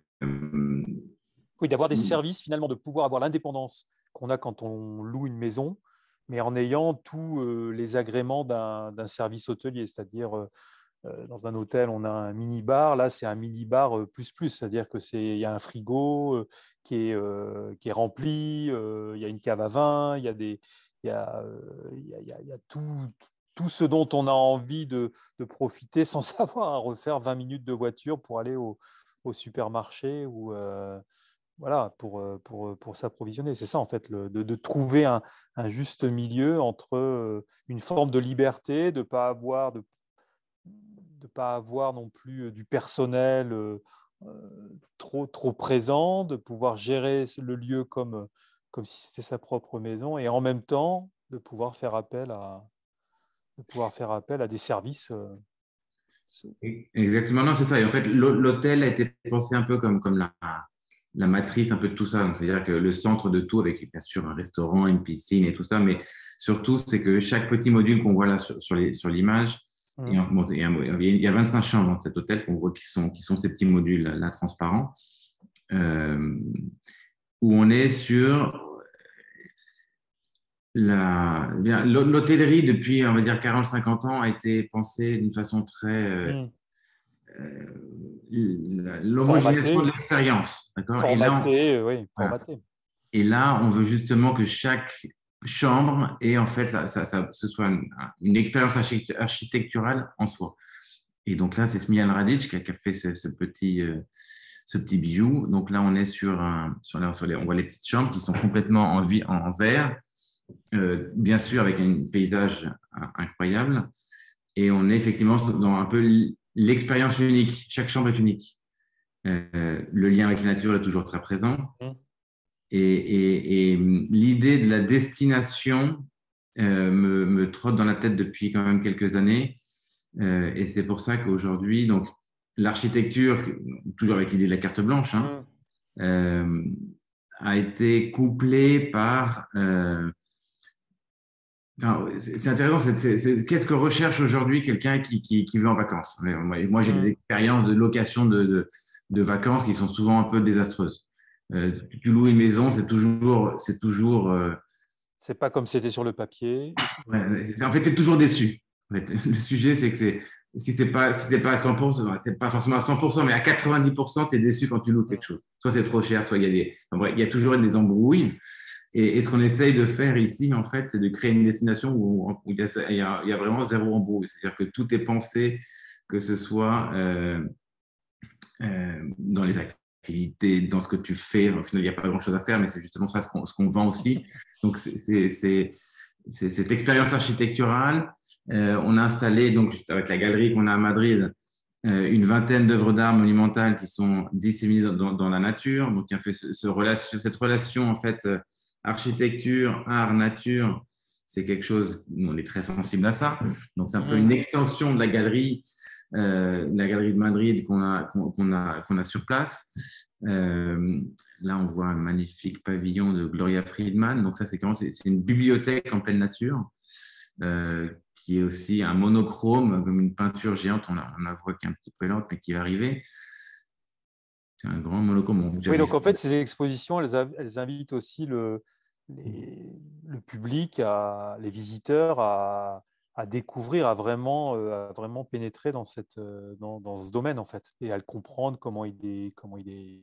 Oui, d'avoir des services, finalement, de pouvoir avoir l'indépendance qu'on a quand on loue une maison, mais en ayant tous euh, les agréments d'un d'un service hôtelier, c'est-à-dire euh, Euh, dans un hôtel, on a un mini-bar. Là, c'est un mini-bar euh, plus plus, c'est-à-dire que c'est il y a un frigo euh, qui est, euh, qui est rempli, euh, il y a une cave à vin, il y a des il y a, euh, il y a, il y a- il y a tout, tout ce dont on a envie de, de profiter sans avoir à refaire vingt minutes de voiture pour aller au, au supermarché ou, euh, voilà, pour, pour, pour s'approvisionner. C'est ça, en fait, le, de, de trouver un, un juste milieu entre une forme de liberté, de ne pas avoir, de, de pas avoir non plus du personnel euh, trop, trop présent, de pouvoir gérer le lieu comme, comme si c'était sa propre maison, et en même temps, de pouvoir faire appel à, de pouvoir faire appel à des services. euh, Exactement, non, c'est ça. Et en fait, l'hô- l'hôtel a été pensé un peu comme, comme la, la matrice un peu de tout ça. Donc, c'est-à-dire que le centre de tout, avec bien sûr un restaurant, une piscine et tout ça, mais surtout, c'est que chaque petit module qu'on voit là sur, sur les- sur l'image, et Hum, en- bon, il y a, il y a vingt-cinq chambres dans cet hôtel qu'on voit qui sont, qui sont ces petits modules là transparents, euh, où on est sur la, bien, l'hôtellerie depuis, on va dire, quarante cinquante ans a été pensée d'une façon très, euh, hum. euh, l'homogénéisation de Formaté, l'expérience, d'accord? Et là, on, formaté, euh, oui, voilà. formaté. Et là, on veut justement que chaque chambre ait en fait, ça, ça, ça- ce soit une, une expérience architecturale en soi. Et donc là, c'est Smiljan Radic qui a, qui a fait ce, ce petit, euh, ce petit bijou. Donc là, on est sur, un, sur, les, sur les, on voit les petites chambres qui sont complètement en, vie, en, en verre, euh, bien sûr avec un paysage incroyable. Et on est effectivement dans un peu l'expérience unique. Chaque chambre est unique. Euh, le lien avec la nature est toujours très présent. Hum. Et, et, et l'idée de la destination euh, me, me trotte dans la tête depuis quand même quelques années. Euh, et c'est pour ça qu'aujourd'hui, donc, l'architecture, toujours avec l'idée de la carte blanche, hein, Hum. euh, a été couplée par. Euh, enfin, c'est intéressant, c'est, c'est, c'est, qu'est-ce que recherche aujourd'hui quelqu'un qui, qui, qui veut en vacances? Moi, moi j'ai des Hum. expériences de location de, de, de vacances qui sont souvent un peu désastreuses. Euh, tu loues une maison, c'est toujours, c'est toujours, euh, C'est pas comme c'était sur le papier. ouais, en fait, tu es toujours déçu. En fait, le sujet, c'est que c'est, si c'est pas, si c'est pas à cent pour cent, c'est pas forcément à cent pour cent, mais à quatre-vingt-dix pour cent, tu es déçu quand tu loues quelque Hum. chose. Soit c'est trop cher, soit il y a des, enfin, bref, il y a toujours des embrouilles. Et, et ce qu'on essaye de faire ici, en fait, c'est de créer une destination où, où il, y a, il, y a, il y a vraiment zéro embrouille. C'est-à-dire que tout est pensé, que ce soit euh, euh, dans les activités, dans ce que tu fais. Au final, il n'y a pas grand-chose à faire, mais c'est justement ça ce qu'on, ce qu'on vend aussi. Donc, c'est, c'est, c'est, c'est cette expérience architecturale. Euh, on a installé, donc, avec la galerie qu'on a à Madrid, euh, une vingtaine d'œuvres d'art monumentales qui sont disséminées dans, dans la nature. Donc, il y a fait ce, ce relation, cette relation, en fait, euh, architecture, art, nature. C'est quelque chose, nous, on est très sensible à ça. Donc, c'est un peu une Hum. extension de la galerie, euh, la galerie de Madrid qu'on a, qu'on, qu'on a, qu'on a sur place. Euh, là, on voit un magnifique pavillon de Gloria Friedman. Donc, ça, c'est, c'est, c'est une bibliothèque en pleine nature. Euh, qui est aussi un monochrome, comme une peinture géante. On la, on la voit qui est un petit peu lente, mais qui va arriver. C'est un grand monochrome. Bon, Oui, j'avais... donc en fait, ces expositions, elles, a- elles invitent aussi le, les- le public, à, les visiteurs à, à découvrir, à vraiment, euh, à vraiment pénétrer dans, cette, euh, dans, dans ce domaine, en fait, et à le comprendre, comment il est, comment il est,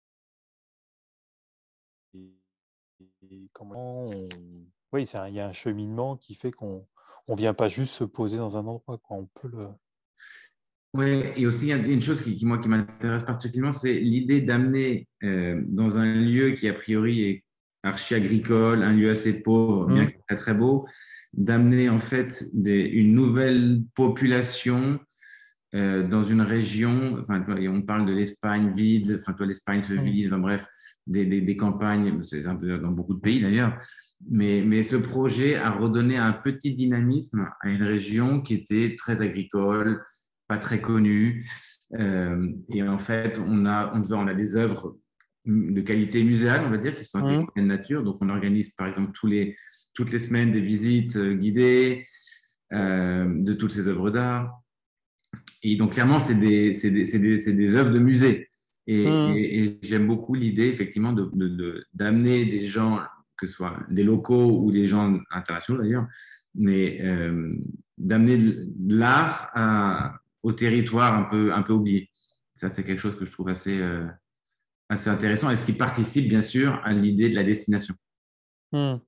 et comment on- Oui, c'est un- il y a un cheminement qui fait qu'on on vient pas juste se poser dans un endroit, quoi. On peut le... Oui, et aussi, il y a une chose qui, qui, moi, qui m'intéresse particulièrement, c'est l'idée d'amener euh, dans un lieu qui, a priori, est archi-agricole, un lieu assez pauvre, bien Hum, que très, très beau, d'amener en fait des, une nouvelle population euh, dans une région. Enfin, on parle de l'Espagne vide, enfin, toi, l'Espagne se hum, vide, enfin, bref, des, des, des campagnes, c'est un peu dans beaucoup de pays d'ailleurs. Mais, mais ce projet a redonné un petit dynamisme à une région qui était très agricole, pas très connue. Euh, et en fait, on a, on, on a des œuvres de qualité muséale, on va dire, qui sont intégrées hum. en pleine nature. Donc, on organise, par exemple, tous les, toutes les semaines des visites guidées euh, de toutes ces œuvres d'art. Et donc, clairement, c'est des, c'est des, c'est des, c'est des œuvres de musée. Et, Hum. et, et j'aime beaucoup l'idée, effectivement, de, de, de, d'amener des gens, que ce soit des locaux ou des gens internationaux d'ailleurs, mais euh, d'amener de l'art à, au territoire un peu, un peu oublié. Ça, c'est quelque chose que je trouve assez, euh, assez intéressant et ce qui participe, bien sûr, à l'idée de la destination. Hum.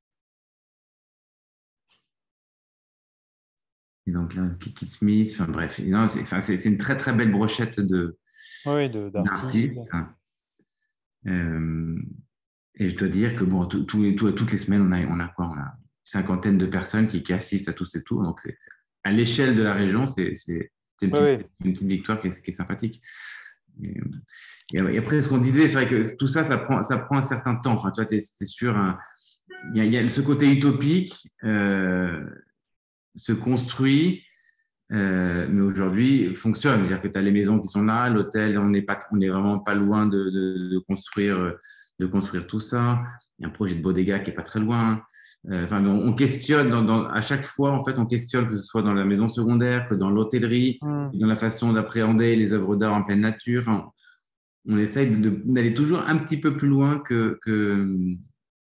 Et donc là, Kiki Smith, enfin bref, non, c'est, enfin, c'est, c'est une très, très belle brochette de, Oui, de- d'artistes. d'artistes. Euh, et je dois dire que bon, tout, tout, tout, toutes les semaines, on a, on a quoi? On a une cinquantaine de personnes qui, qui assistent à tous ces tours. Donc, c'est, à l'échelle de la région, c'est, c'est, c'est une, Oui, petite, oui. une petite victoire qui est, qui est sympathique. Et, et après, ce qu'on disait, c'est vrai que tout ça, ça prend, ça prend un certain temps. Enfin, tu vois, t'es, t'es sûr, hein, il y, a, il y a ce côté utopique euh, se construit, euh, mais aujourd'hui fonctionne. C'est-à-dire que tu as les maisons qui sont là, l'hôtel, on n'est pas, on n'est vraiment pas loin de, de, de construire, de construire tout ça. Il y a un projet de bodega qui est pas très loin. Euh, enfin, on, on questionne dans, dans, à chaque fois, en fait, on questionne que ce soit dans la maison secondaire, que dans l'hôtellerie, Mm. dans la façon d'appréhender les œuvres d'art en pleine nature. Enfin, on essaye de, de, d'aller toujours un petit peu plus loin que, que...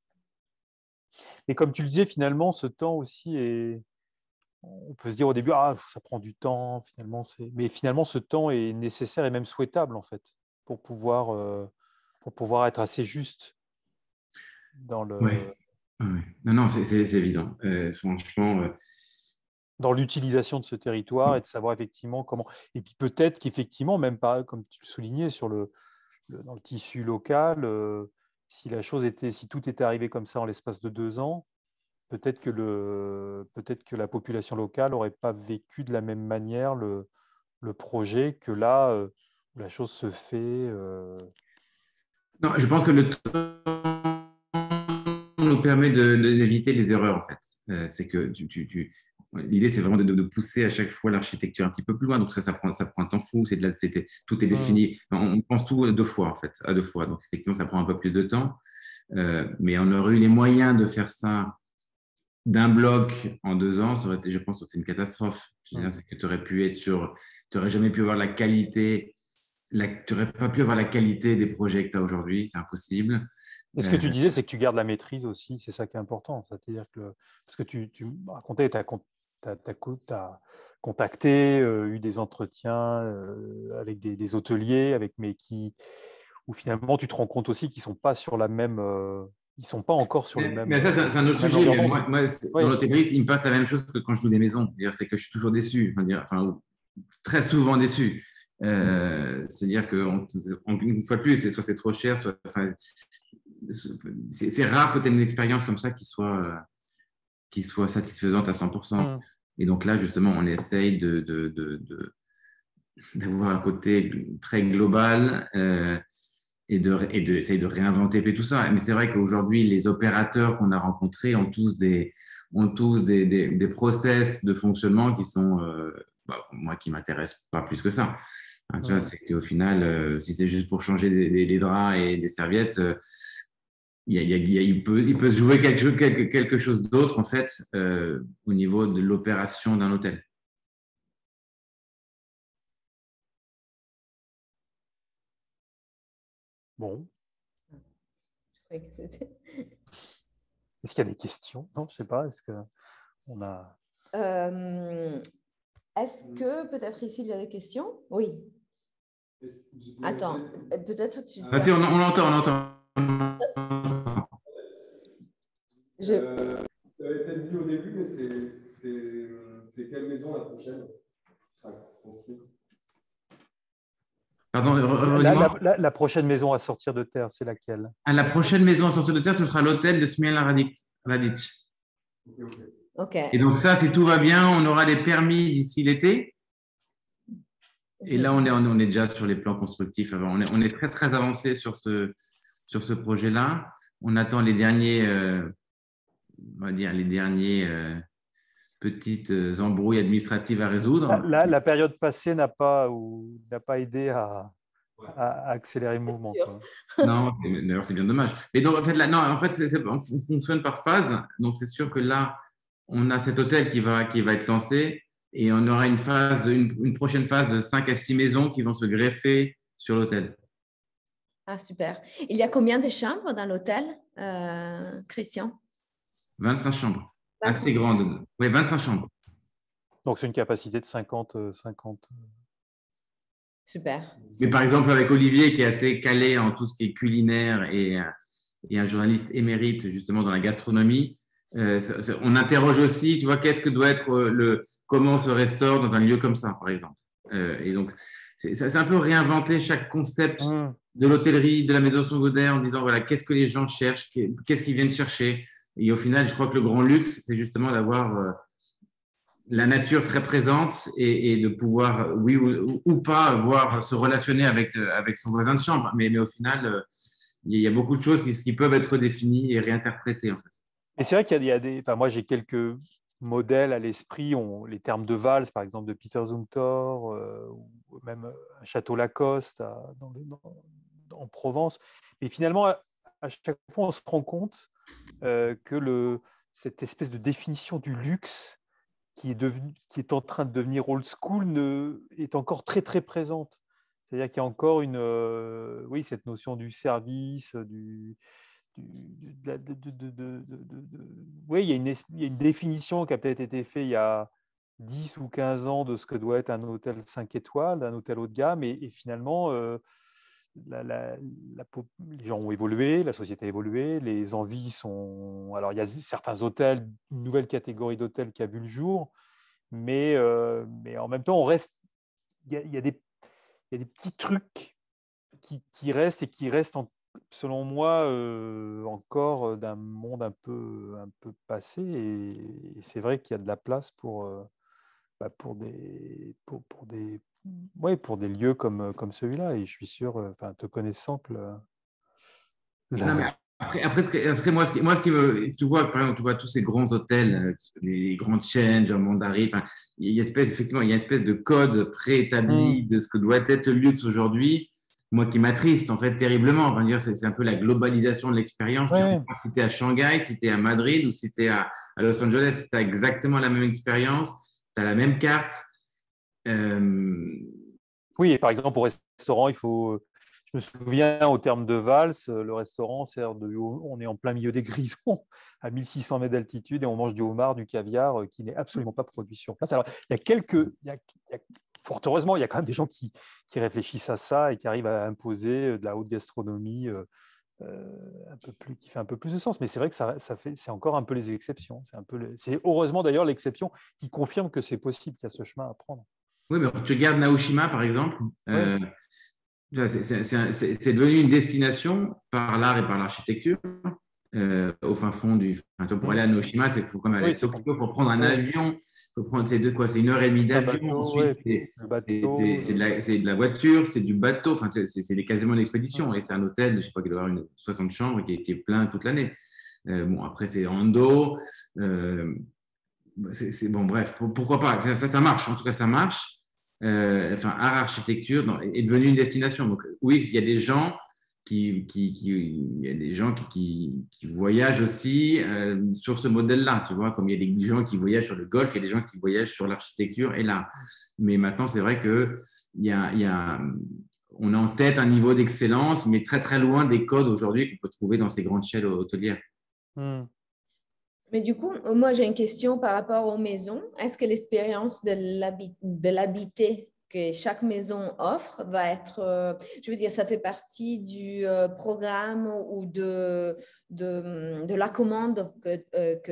Et comme tu le disais, finalement, ce temps aussi est. On peut se dire au début, ah, ça prend du temps, finalement, c'est. Mais finalement, ce temps est nécessaire et même souhaitable, en fait, pour pouvoir, euh, pour pouvoir être assez juste dans Ouais, le, ouais. Non, non, c'est, c'est, c'est évident. Euh, franchement, euh, dans l'utilisation de ce territoire et de savoir effectivement comment. Et puis peut-être qu'effectivement, même pas, comme tu le soulignais, sur le, le- dans le tissu local, euh, si la chose était, si tout était arrivé comme ça en l'espace de deux ans, peut-être que le, peut-être que la population locale n'aurait pas vécu de la même manière le, le projet que là, euh, où la chose se fait. euh, non, je pense que le temps nous permet de, de- d'éviter les erreurs, en fait. Euh, c'est que tu, tu, tu- l'idée, c'est vraiment de, de pousser à chaque fois l'architecture un petit peu plus loin. Donc ça, ça prend, ça prend un temps fou. C'est de la, c'était, tout est hum, défini. On, on pense tout deux fois, en fait, à deux fois. Donc effectivement, ça prend un peu plus de temps. Euh, mais on aurait eu les moyens de faire ça d'un bloc en deux ans. Ça aurait été, je pense, c'était une catastrophe. Je veux dire, hum. c'est que tu aurais pu être sur, tu n'aurais jamais pu avoir la qualité, la, tu n'aurais pas pu avoir la qualité des projets que tu as aujourd'hui. C'est impossible. Et ce que Euh, tu disais, c'est que tu gardes la maîtrise aussi, c'est ça qui est important. C'est-à-dire que, parce que tu, tu me racontais, tu as, contacté, euh, eu des entretiens euh, avec des, des hôteliers, avec, mais qui, où finalement tu te rends compte aussi qu'ils ne sont pas sur la même, euh, ils sont pas encore sur le Mais, même, mais ça, euh, c'est c'est un autre la même sujet. longueur Mais d'onde. moi, moi Oui. dans l'hôtellerie, il me passe la même chose que quand je loue des maisons. C'est-à-dire, c'est que je suis toujours déçu. Enfin, dire, enfin, très souvent déçu. Euh, c'est-à-dire qu'une une fois de plus, c'est, soit c'est trop cher, soit, enfin, c'est, c'est rare que tu aies une expérience comme ça qui soit, euh, qui soit satisfaisante à cent pour cent. Hum. Et donc là, justement, on essaye de, de, de, de d'avoir un côté très global euh, et de et de essayer de réinventer tout ça. Mais c'est vrai qu'aujourd'hui, les opérateurs qu'on a rencontrés ont tous des ont tous des, des, des process de fonctionnement qui sont euh, bah, moi qui m'intéressent pas plus que ça. Hein, tu vois, Hum. c'est qu'au final, euh, si c'est juste pour changer des, des, des draps et des serviettes, euh, il, y a, il, y a, il, peut, il peut se jouer quelque, chose- quelque, quelque chose d'autre en fait euh, au niveau de l'opération d'un hôtel. Bon, Je croyais que c'était- est-ce qu'il y a des questions? Non, je ne sais pas. Est-ce que on a. Euh, Est-ce que peut-être ici il y a des questions? Oui. Attends, euh, peut-être tu. Ah, si, on, on l'entend, on l'entend. Je... Euh, tu avais peut-être dit au début, mais c'est, c'est, c'est quelle maison la prochaine qui sera construite? Pardon, La, la- redis-moi. la- la prochaine maison à sortir de terre, c'est laquelle? À la prochaine maison à sortir de terre, ce sera l'hôtel de Smiela Radic. Radic. Ok, ok. Ok. Et donc ça, si tout va bien, on aura les permis d'ici l'été. Et là, on est, on est déjà sur les plans constructifs. Avant. On, est, on est très, très avancé sur ce, sur ce projet-là. On attend les derniers, euh, on va dire, les derniers euh, petites euh, embrouilles administratives à résoudre. La, la période passée n'a pas, ou, n'a pas aidé à, à accélérer le mouvement. sûr. Quoi. Non, d'ailleurs, c'est bien dommage. Mais donc, en fait, là, non, en fait, c'est, c'est, on fonctionne par phase. Donc, c'est sûr que là, on a cet hôtel qui va, qui va être lancé et on aura une, phase de, une, une prochaine phase de cinq à six maisons qui vont se greffer sur l'hôtel. Ah, super. Il y a combien de chambres dans l'hôtel, euh, Christian? vingt-cinq chambres. vingt-cinq. Assez grandes. Oui, vingt-cinq chambres. Donc, c'est une capacité de cinquante. cinquante. Super. Mais par exemple, avec Olivier, qui est assez calé en tout ce qui est culinaire et, et un journaliste émérite justement dans la gastronomie, euh, ça, ça, on interroge aussi, tu vois, qu'est-ce que doit être le, comment on se restaure dans un lieu comme ça, par exemple. Euh, et donc, c'est, c'est un peu réinventer chaque concept Mmh. de l'hôtellerie, de la maison secondaire, en disant voilà, qu'est-ce que les gens cherchent, qu'est-ce qu'ils viennent chercher. Et au final, je crois que le grand luxe, c'est justement d'avoir euh, la nature très présente et, et de pouvoir, oui ou, ou pas, voir se relationner avec, avec son voisin de chambre. Mais, mais au final, euh, il y a beaucoup de choses qui, qui peuvent être définies et réinterprétées. En fait. Et c'est vrai qu'il y a, il y a des. Enfin, moi, j'ai quelques modèles à l'esprit. On, les termes de valse, par exemple, de Peter Zumthor, euh, ou même un château Lacoste à, dans, dans, en Provence. Mais finalement, à, à chaque fois, on se rend compte euh, que le, cette espèce de définition du luxe qui est, devenu, qui est en train de devenir old school ne, est encore très, très présente. C'est-à-dire qu'il y a encore une, euh, oui, cette notion du service, du, du, de, de, de, de, de, de, oui, il y, a une, il y a une définition qui a peut-être été faite il y a dix ou quinze ans de ce que doit être un hôtel cinq étoiles, un hôtel haut de gamme, et, et finalement, euh, la, la, la, les gens ont évolué, la société a évolué, les envies sont... Alors, il y a certains hôtels, une nouvelle catégorie d'hôtels qui a vu le jour, mais, euh, mais en même temps, on reste... Il y a, il y a, des, il y a des petits trucs qui, qui restent et qui restent, en, selon moi, euh, encore d'un monde un peu, un peu passé. Et, et c'est vrai qu'il y a de la place pour, euh, bah, pour, des, pour, pour, des, ouais, pour des lieux comme, comme celui-là. Et je suis sûr, enfin, te connaissant, que le, le... Non, mais après, après, ce que, après moi, ce qui, moi, ce qui me, tu vois, par exemple, tu vois tous ces grands hôtels, les grandes chaînes, genre Mondari, enfin, il y a une espèce, effectivement, il y a une espèce de code préétabli mmh. de ce que doit être le luxe aujourd'hui. Moi, qui m'attriste en fait terriblement. Enfin, dire, c'est, c'est un peu la globalisation de l'expérience. Ouais. Tu sais pas si tu es à Shanghai, si tu es à Madrid ou si tu es à, à Los Angeles, tu as exactement la même expérience, tu as la même carte. Euh... Oui, et par exemple, au restaurant, il faut. Je me souviens, au terme de valse, le restaurant, c'est de... on est en plein milieu des Grisons, à mille six cents mètres d'altitude, et on mange du homard, du caviar, qui n'est absolument pas produit sur place. Alors, il y a quelques. Il y a... Il y a... Fort heureusement, il y a quand même des gens qui, qui réfléchissent à ça et qui arrivent à imposer de la haute gastronomie euh, un peu plus, qui fait un peu plus de sens. Mais c'est vrai que ça, ça fait, c'est encore un peu les exceptions. C'est, un peu le, c'est heureusement d'ailleurs l'exception qui confirme que c'est possible, qu'il y a ce chemin à prendre. Oui, mais tu regardes Naoshima, par exemple. Euh, oui. c'est, c'est, c'est, c'est devenu une destination par l'art et par l'architecture. Euh, au fin fond du. Enfin, pour aller à Naoshima, c'est qu'il faut quand même aller oui, à Tokyo pour prendre un oui. avion. Faut prendre, c'est de quoi C'est une heure et demie d'avion. Bateau, ensuite, ouais, c'est, bateau, c'est, c'est, de la, c'est de la voiture, c'est du bateau. Enfin, c'est, c'est, c'est quasiment une expédition. Et c'est un hôtel, je ne sais pas, qui doit avoir une soixante chambres qui est, qui est plein toute l'année. Euh, bon, après, c'est Ando. Euh, c'est, c'est, bon, bref, pourquoi pas ça, ça marche. En tout cas, ça marche. Euh, enfin, art architecture non, est devenu une destination. Donc, oui, il y a des gens. Qui, qui, qui, il y a des gens qui, qui, qui voyagent aussi euh, sur ce modèle-là, tu vois, comme il y a des gens qui voyagent sur le golf, il y a des gens qui voyagent sur l'architecture et l'art. Mais maintenant, c'est vrai que il y a, il y a, on a en tête un niveau d'excellence, mais très très loin des codes aujourd'hui qu'on peut trouver dans ces grandes chaînes hôtelières. Hmm. Mais du coup, moi j'ai une question par rapport aux maisons. Est-ce que l'expérience de, l'habit- de l'habiter que chaque maison offre va être, euh, je veux dire, ça fait partie du euh, programme ou de, de, de la commande que, euh, que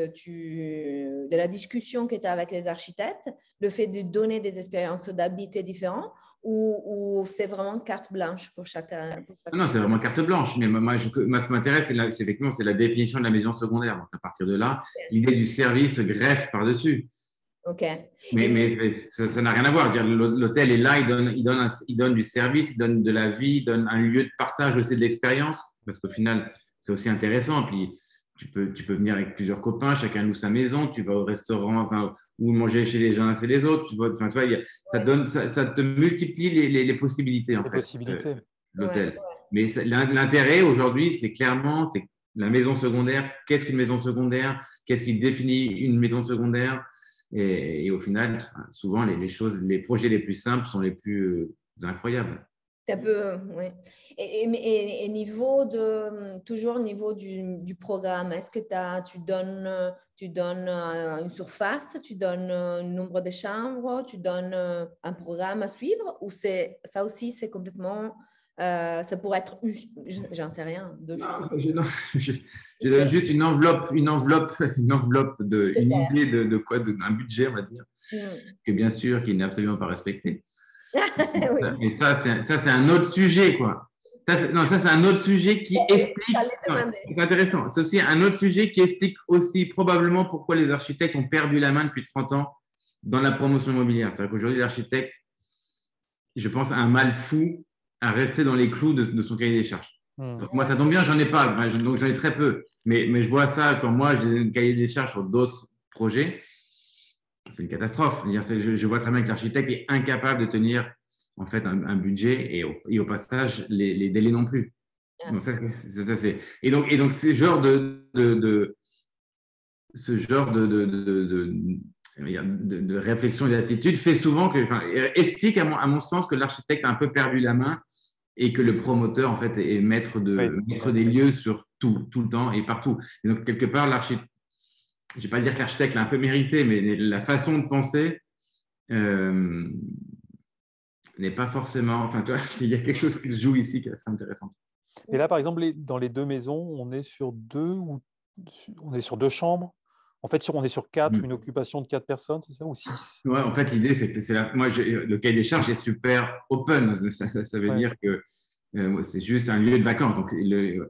tu, de la discussion que tu as avec les architectes, le fait de donner des expériences d'habiter différentes ou, ou c'est vraiment carte blanche pour chacun, pour chacun? Non, c'est vraiment carte blanche, mais moi, je, moi ce qui m'intéresse, c'est, la, c'est effectivement c'est la définition de la maison secondaire. Donc à partir de là, okay. L'idée du service se greffe par-dessus. Ok. Mais, mais ça, ça n'a rien à voir. Dire, l'hôtel est là, il donne, il, donne un, il donne du service, il donne de la vie, il donne un lieu de partage aussi de l'expérience, parce qu'au final, c'est aussi intéressant. Puis tu peux, tu peux venir avec plusieurs copains, chacun loue sa maison, tu vas au restaurant, enfin, ou manger chez les uns et les autres. Tu vois, enfin, tu vois, y a, ça, donne, ça, ça te multiplie les, les, les possibilités, en les fait, possibilités. Euh, l'hôtel. Ouais, ouais. Mais ça, l'intérêt aujourd'hui, c'est clairement, c'est la maison secondaire. Qu'est-ce qu'une maison secondaire? Qu'est-ce qui définit une maison secondaire? Et, et au final, souvent, les, les choses, les projets les plus simples sont les plus euh, incroyables. C'est un peu, oui. Et, et, et niveau de, toujours au niveau du, du programme, est-ce que t'as, tu donnes, tu donnes une surface, tu donnes un nombre de chambres, tu donnes un programme à suivre ou c'est, ça aussi, c'est complètement, euh, ça pourrait être, j'en sais rien. De non, je, non, je, je donne juste une enveloppe, une enveloppe, une enveloppe de, une idée de, de quoi, de, d'un budget, on va dire, mm. que bien sûr, qui n'est absolument pas respecté. Oui. Mais ça, c'est, ça, c'est un autre sujet, quoi. Ça, c'est, non, ça, c'est un autre sujet qui Et, explique… Non, c'est intéressant. C'est aussi un autre sujet qui explique aussi probablement pourquoi les architectes ont perdu la main depuis trente ans dans la promotion immobilière. C'est-à-dire qu'aujourd'hui, l'architecte, je pense, a un mal fou à rester dans les clous de, de son cahier des charges. Mmh. Moi, ça tombe bien, j'en ai pas, donc j'en ai très peu. Mais, mais je vois ça quand moi, j'ai un cahier des charges sur d'autres projets. C'est une catastrophe. Je, je vois très bien que l'architecte est incapable de tenir en fait un, un budget et au, et au passage les, les délais non plus. Donc ça, ça, c'est… Et donc, et donc ce genre de, de, de ce genre de, de, de, de, de, de réflexion et d'attitude fait souvent que, enfin, explique à mon, à mon sens que l'architecte a un peu perdu la main et que le promoteur en fait est maître, de, oui. maître des lieux sur tout, tout le temps et partout. Et donc quelque part, l'architecte, je ne vais pas dire que l'architecte l'a un peu mérité, mais la façon de penser euh, n'est pas forcément… Enfin, tu vois, il y a quelque chose qui se joue ici qui est assez intéressant. Et là, par exemple, les, dans les deux maisons, on est sur deux ou on est sur deux chambres. En fait, sur, on est sur quatre, mmh. une occupation de quatre personnes, c'est ça, ou six? Ouais, en fait, l'idée, c'est que c'est la… moi, le cahier des charges est super open. Ça, ça, ça veut ouais. dire que euh, c'est juste un lieu de vacances. Donc, le,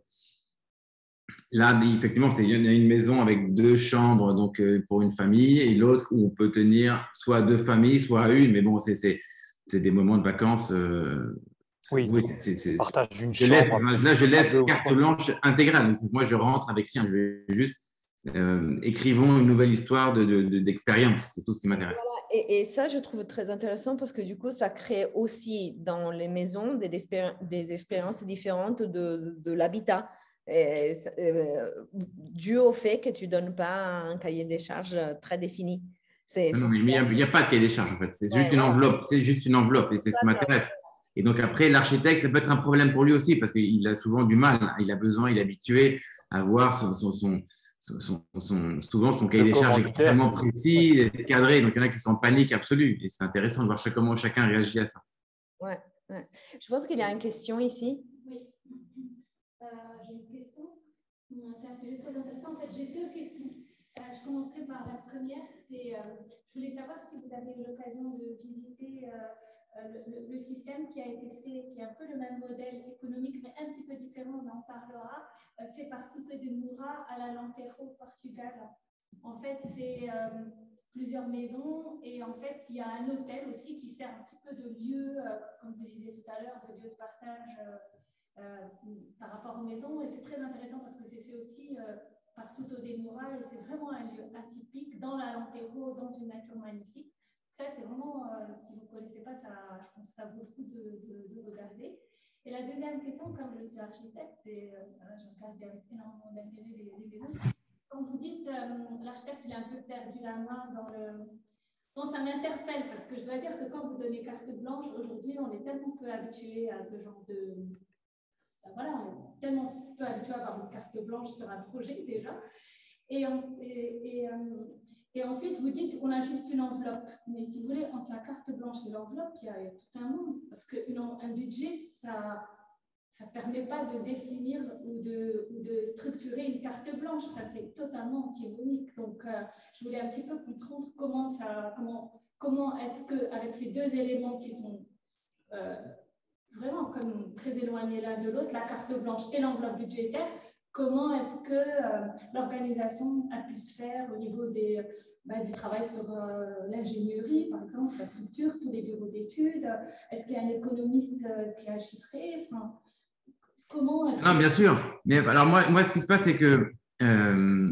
là, effectivement, c'est, il y a une maison avec deux chambres donc, euh, pour une famille et l'autre où on peut tenir soit deux familles, soit une. Mais bon, c'est, c'est, c'est des moments de vacances. Euh, oui, oui c'est, c'est, partage d'une je chambre. Laisse, là, je laisse carte blanche intégrale. Donc, moi, je rentre avec rien. Je vais juste… Euh, écrivons une nouvelle histoire de, de, de, d'expérience, c'est tout ce qui m'intéresse. Voilà. Et, et ça, je trouve très intéressant parce que du coup, ça crée aussi dans les maisons des, des expériences différentes de, de l'habitat, et, euh, dû au fait que tu ne donnes pas un cahier des charges très défini. C'est, non, c'est mais il n'y a, a pas de cahier des charges en fait, c'est ouais, juste une voilà. enveloppe, c'est juste une enveloppe et c'est ce qui m'intéresse. Et donc après, l'architecte, ça peut être un problème pour lui aussi parce qu'il a souvent du mal, il a besoin, il est habitué à voir son… son, son Son, son, souvent, son cahier des charges est extrêmement précis, et cadré. Donc, il y en a qui sont en panique absolue. Et c'est intéressant de voir comment chacun réagit à ça. Ouais, ouais. Je pense qu'il y a une question ici. Oui. Euh, j'ai une question. C'est un sujet très intéressant. En fait, j'ai deux questions. Euh, je commencerai par la première. C'est, euh, je voulais savoir si vous avez eu l'occasion de visiter euh, le, le, le système qui a été fait, qui est un peu le même modèle économique, mais un petit peu différent, on en parlera, euh, fait par Souto de Moura à l'Alentejo, Portugal. En fait, c'est euh, plusieurs maisons et en fait, il y a un hôtel aussi qui sert un petit peu de lieu, euh, comme vous disiez tout à l'heure, de lieu de partage euh, euh, par rapport aux maisons. Et c'est très intéressant parce que c'est fait aussi euh, par Souto de Moura et c'est vraiment un lieu atypique dans l'Alentejo, dans une nature magnifique. Ça, c'est vraiment, euh, si vous ne connaissez pas, ça, je pense que ça vaut le coup de, de, de regarder. Et la deuxième question, comme je suis architecte, et euh, je regarde avec énormément d'intérêt les, les maisons, quand vous dites euh, l'architecte, il a un peu perdu la main dans le… Bon, ça m'interpelle parce que je dois dire que quand vous donnez carte blanche, aujourd'hui, on est tellement peu habitué à ce genre de… Ben voilà, on est tellement peu habitué à avoir une carte blanche sur un projet déjà. Et, on, et, et euh, Et ensuite, vous dites on a juste une enveloppe. Mais si vous voulez, entre la carte blanche et l'enveloppe, il y a, il y a tout un monde. Parce qu'un budget, ça ne permet pas de définir ou de, ou de structurer une carte blanche. Ça, c'est totalement antinomique. Donc, euh, je voulais un petit peu comprendre comment, ça, comment, comment est-ce qu'avec ces deux éléments qui sont euh, vraiment comme très éloignés l'un de l'autre, la carte blanche et l'enveloppe budgétaire, comment est-ce que euh, l'organisation a pu se faire au niveau des, bah, du travail sur euh, l'ingénierie, par exemple, la structure, tous les bureaux d'études? Est-ce qu'il y a un économiste euh, qui a chiffré? Enfin, comment est-ce Non, que… bien sûr. Mais alors, moi, moi, ce qui se passe, c'est que euh,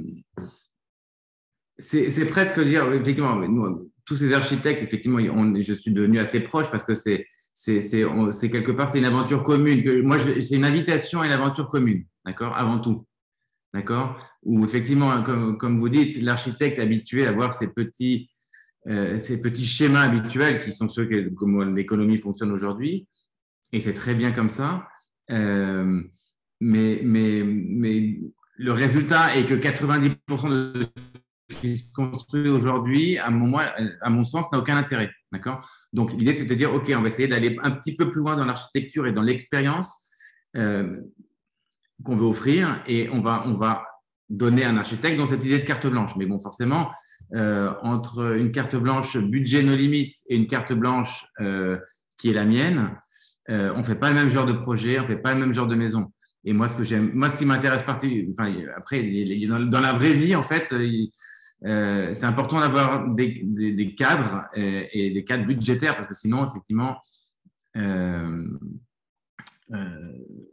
c'est, c'est presque dire, effectivement, nous, tous ces architectes, effectivement, on, je suis devenu assez proche parce que c'est, c'est, c'est, on, c'est quelque part, c'est une aventure commune. Que, moi, je, c'est une invitation à une aventure commune. D'accord, avant tout, d'accord. Où effectivement, comme, comme vous dites, l'architecte habitué à voir ces petits, euh, ces petits schémas habituels qui sont ceux que comment l'économie fonctionne aujourd'hui, et c'est très bien comme ça. Euh, mais, mais, mais le résultat est que quatre-vingt-dix pour cent de ce qui se construit aujourd'hui, à mon, à mon sens, n'a aucun intérêt, d'accord. Donc l'idée, c'est de dire, ok, on va essayer d'aller un petit peu plus loin dans l'architecture et dans l'expérience. Euh, qu'on veut offrir et on va, on va donner à un architecte dans cette idée de carte blanche. Mais bon, forcément, euh, entre une carte blanche budget no limite et une carte blanche euh, qui est la mienne, euh, on ne fait pas le même genre de projet, on ne fait pas le même genre de maison. Et moi, ce que j'aime, moi, ce qui m'intéresse particulièrement, enfin, après, dans, dans la vraie vie, en fait, il, euh, c'est important d'avoir des, des, des cadres et, et des cadres budgétaires parce que sinon, effectivement, euh, euh,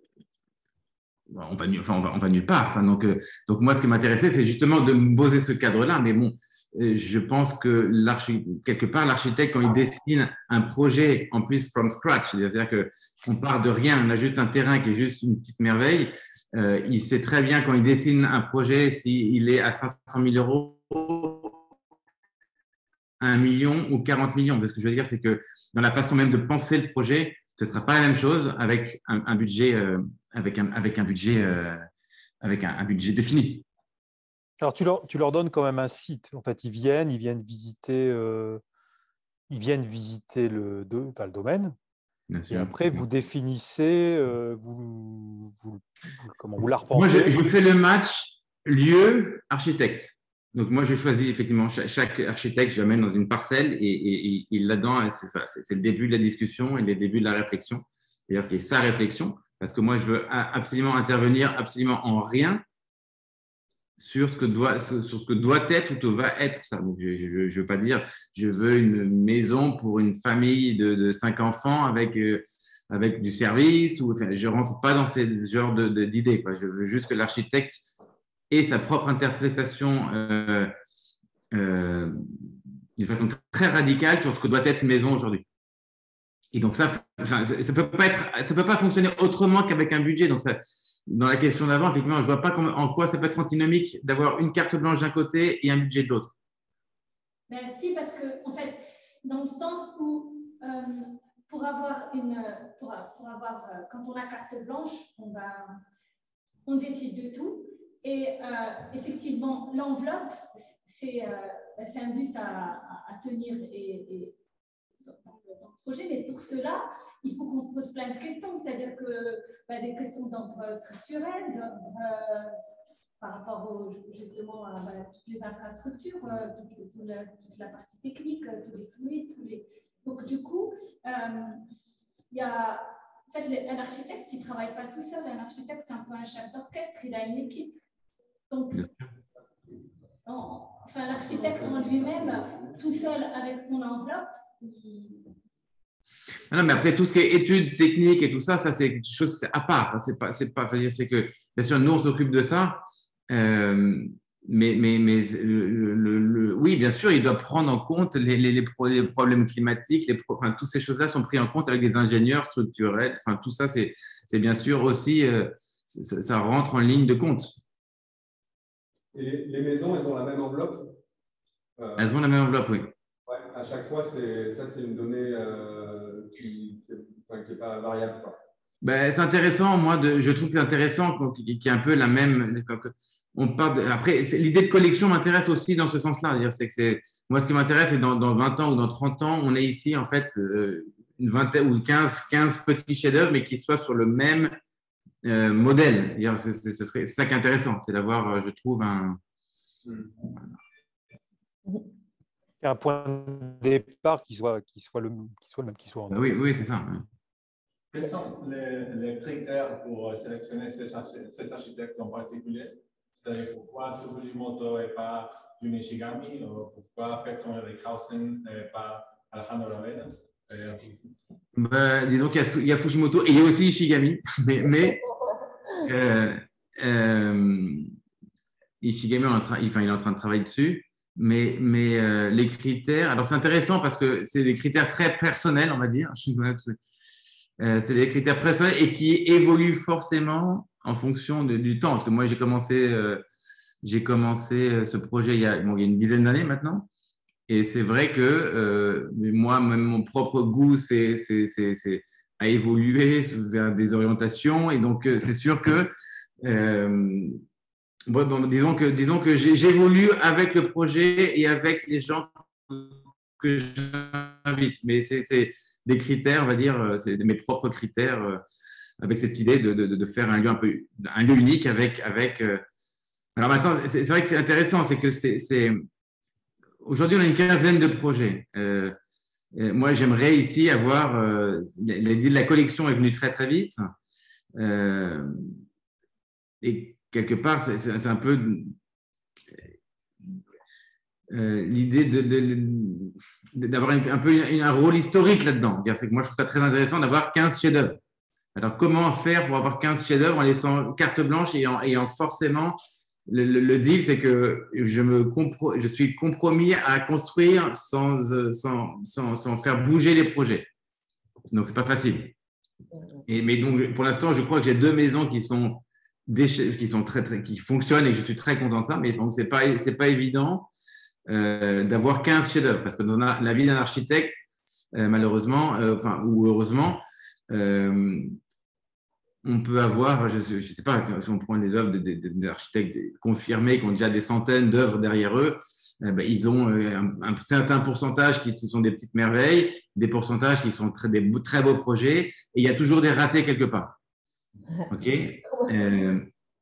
on va, enfin, on va, on va nulle part. Enfin, donc, euh, donc, moi, ce qui m'intéressait, c'est justement de me poser ce cadre-là. Mais bon, euh, je pense que quelque part, l'architecte, quand il dessine un projet en plus from scratch, c'est-à-dire qu'on part de rien, on a juste un terrain qui est juste une petite merveille, euh, il sait très bien quand il dessine un projet, s'il est à cinq cent mille euros, un million ou quarante millions. Parce que je veux dire, c'est que dans la façon même de penser le projet, ce ne sera pas la même chose avec un, un budget, euh, avec un, avec un budget, euh, avec un, un budget défini. Alors, tu leur, tu leur donnes quand même un site. En fait, ils viennent, ils viennent visiter, euh, ils viennent visiter le, de, enfin, le domaine. Bien sûr, et après, vous définissez, euh, vous, vous, vous, comment, vous l'arpentez. Moi, je, je fais le match lieu architecte. Donc, moi, je choisis effectivement chaque, chaque architecte, je l'amène dans une parcelle et, et, et là-dedans, c'est le début de la discussion et le début de la réflexion. C'est-à-dire qu'il y a sa réflexion, parce que moi, je veux absolument intervenir absolument en rien sur ce que doit, sur ce que doit être ou que va être ça. Donc, je ne veux pas dire je veux une maison pour une famille de, de cinq enfants avec, euh, avec du service. Ou, enfin, je ne rentre pas dans ce genre de, de, d'idées. Je veux juste que l'architecte ait sa propre interprétation euh, euh, d'une façon très radicale sur ce que doit être une maison aujourd'hui. Et donc, ça ne peut pas être, ça peut pas fonctionner autrement qu'avec un budget. Donc, ça, dans la question d'avant, effectivement, je ne vois pas comment, en quoi ça peut être antinomique d'avoir une carte blanche d'un côté et un budget de l'autre. Ben, si, parce que, en fait, dans le sens où, euh, pour avoir une, pour, pour avoir, euh, quand on a carte blanche, on, va, on décide de tout. Et euh, effectivement, l'enveloppe, c'est euh, un but à, à, à tenir et, et dans, le, dans le projet, mais pour cela, il faut qu'on se pose plein de questions, c'est-à-dire que bah, des questions d'ordre structurel, euh, par rapport au, justement à bah, toutes les infrastructures, euh, toute, toute, la, toute la partie technique, euh, tous les fluides, tous les... Donc du coup, il euh, y a en fait un architecte qui ne travaille pas tout seul. Un architecte, c'est un peu un chef d'orchestre, il a une équipe. Donc, en, enfin, l'architecte en lui-même, tout seul avec son enveloppe, il... Non, mais après, tout ce qui est études techniques et tout ça, ça c'est quelque chose à part. C'est pas, c'est pas, c'est que, bien sûr, nous, on s'occupe de ça. Euh, mais, mais, mais le, le, le, oui, bien sûr, il doit prendre en compte les, les, les, pro, les problèmes climatiques. Les pro, enfin, toutes ces choses-là sont prises en compte avec des ingénieurs structurels. Enfin, tout ça, c'est bien sûr aussi, euh, ça, ça rentre en ligne de compte. Et les, les maisons, elles ont la même enveloppe euh, Elles ont la même enveloppe, oui. Ouais, à chaque fois, ça, c'est une donnée euh, qui n'est pas variable, quoi. Ben, c'est intéressant, moi, de, je trouve que c'est intéressant qu'il y ait un peu la même. On parle de, après, l'idée de collection m'intéresse aussi dans ce sens-là. C'est que c'est, moi, ce qui m'intéresse, c'est dans, dans vingt ans ou dans trente ans, on est ici, en fait, euh, une vingtaine ou quinze, quinze petits chefs-d'œuvre, mais qui soient sur le même euh, modèle. Ce serait ça qui est intéressant, c'est d'avoir, je trouve, un. un point de départ qui soit, qui soit, le, qui soit le même, qui soit. Ben oui, oui, c'est ça. Quels sont les, les critères pour sélectionner ces, ces architectes en particulier? C'est-à-dire pourquoi Fujimoto et pas Jun Ishigami, ou pourquoi Peterson Erickhausen et pas Alejandro Lavena? Ben, disons qu'il y, y a Fujimoto et il y a aussi Ishigami, mais, mais euh, euh, Ishigami, enfin, il est en train de travailler dessus. Mais, mais euh, les critères, alors c'est intéressant parce que c'est des critères très personnels, on va dire. Euh, c'est des critères personnels et qui évoluent forcément en fonction de, du temps. Parce que moi, j'ai commencé, euh, j'ai commencé ce projet il y a, bon, il y a une dizaine d'années maintenant. Et c'est vrai que euh, moi, même mon propre goût c'est, c'est, c'est, c'est, a évolué vers des orientations. Et donc, c'est sûr que euh, Bon, donc, disons que, disons que j'évolue avec le projet et avec les gens que j'invite. Mais c'est des critères, on va dire, c'est mes propres critères avec cette idée de, de, de faire un lieu un peu un lieu unique avec. avec alors maintenant, c'est vrai que c'est intéressant, c'est que c'est aujourd'hui, on a une quinzaine de projets. Euh, Euh, moi, j'aimerais ici avoir… Euh, l'idée de la collection est venue très, très vite. Euh, et quelque part, c'est un peu… Euh, l'idée de, de, d'avoir un, un peu un rôle historique là-dedans. C'est que moi, je trouve ça très intéressant d'avoir quinze chefs-d'œuvre. Alors, comment faire pour avoir quinze chefs-d'œuvre en laissant carte blanche et en, et en forcément… Le, le, le deal, c'est que je, me compro, je suis compromis à construire sans, sans, sans, sans faire bouger les projets. Donc, ce n'est pas facile. Et, mais donc, pour l'instant, je crois que j'ai deux maisons qui sont, des, qui, sont très, très, qui fonctionnent et que je suis très content de ça. Mais donc, ce n'est pas, c'est pas évident euh, d'avoir quinze chefs-d'œuvre. Parce que dans la, la vie d'un architecte, euh, malheureusement, euh, enfin, ou heureusement, euh, on peut avoir, je ne sais pas, si on prend les œuvres d'architectes confirmés qui ont déjà des centaines d'œuvres derrière eux, eh ben, ils ont un, un certain pourcentage qui sont des petites merveilles, des pourcentages qui sont très, des très beaux projets, et il y a toujours des ratés quelque part. Okay, euh,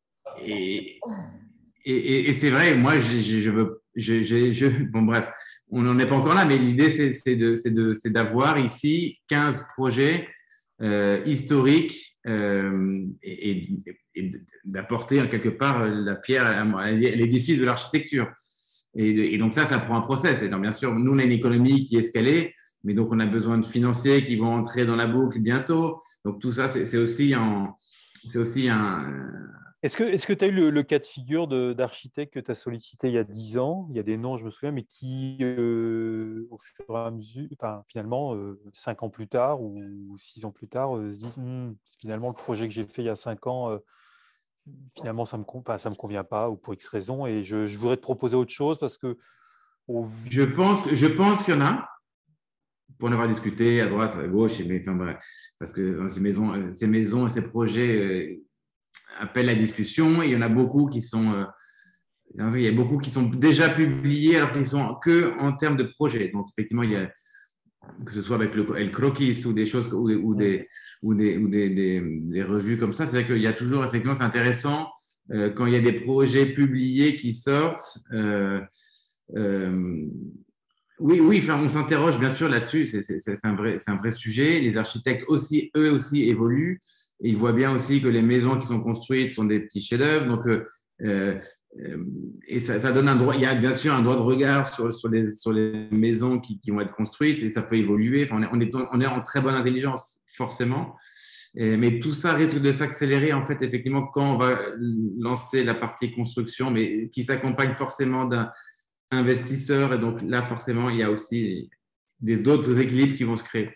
et et, et c'est vrai, moi, je, je veux… Je, je, je, bon, bref, on n'en est pas encore là, mais l'idée, c'est d'avoir ici quinze projets euh, historiques euh, et, et, et d'apporter quelque part la pierre à l'édifice de l'architecture. Et, et donc ça, ça prend un process. Et donc, bien sûr, nous, on a une économie qui est escalée, mais donc on a besoin de financiers qui vont entrer dans la boucle bientôt. Donc tout ça, c'est aussi, en, aussi un… Est-ce que est-ce que tu as eu le, le cas de figure d'architecte que tu as sollicité il y a dix ans? Il y a des noms, je me souviens, mais qui, euh, au fur et à mesure, enfin, finalement, euh, cinq ans plus tard ou six ans plus tard, euh, se disent hm, finalement, le projet que j'ai fait il y a cinq ans, euh, finalement, ça ne me, ça me convient pas ou pour X raison et je, je voudrais te proposer autre chose parce que… Au... Je pense, je pense qu'il y en a, pour en avoir discuté à droite, à gauche, et, enfin, bref, parce que ces maisons, ces maisons et ces projets… Euh, appelle la discussion. Et il y en a beaucoup qui sont, euh, il y a beaucoup qui sont déjà publiés alors qu'ils sont que en termes de projet. Donc effectivement, il y a que ce soit avec le, le croquis ou des choses ou, ou des ou des ou des, des, des revues comme ça. C'est vrai qu'il y a toujours effectivement, c'est intéressant euh, quand il y a des projets publiés qui sortent. Euh, euh, Oui, oui, enfin, on s'interroge bien sûr là-dessus, c'est un, vrai, un vrai sujet. Les architectes aussi, eux aussi, évoluent. Et ils voient bien aussi que les maisons qui sont construites sont des petits chefs-d'œuvre. Donc, euh, euh, et ça, ça donne un droit, il y a bien sûr un droit de regard sur, sur, les, sur les maisons qui, qui vont être construites et ça peut évoluer. Enfin, on, est, on, est, on est en très bonne intelligence, forcément. Et, mais tout ça risque de s'accélérer, en fait, effectivement, quand on va lancer la partie construction, mais qui s'accompagne forcément d'un investisseurs. Et donc là, forcément, il y a aussi d'autres équilibres qui vont se créer.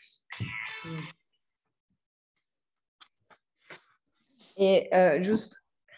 Et euh, juste,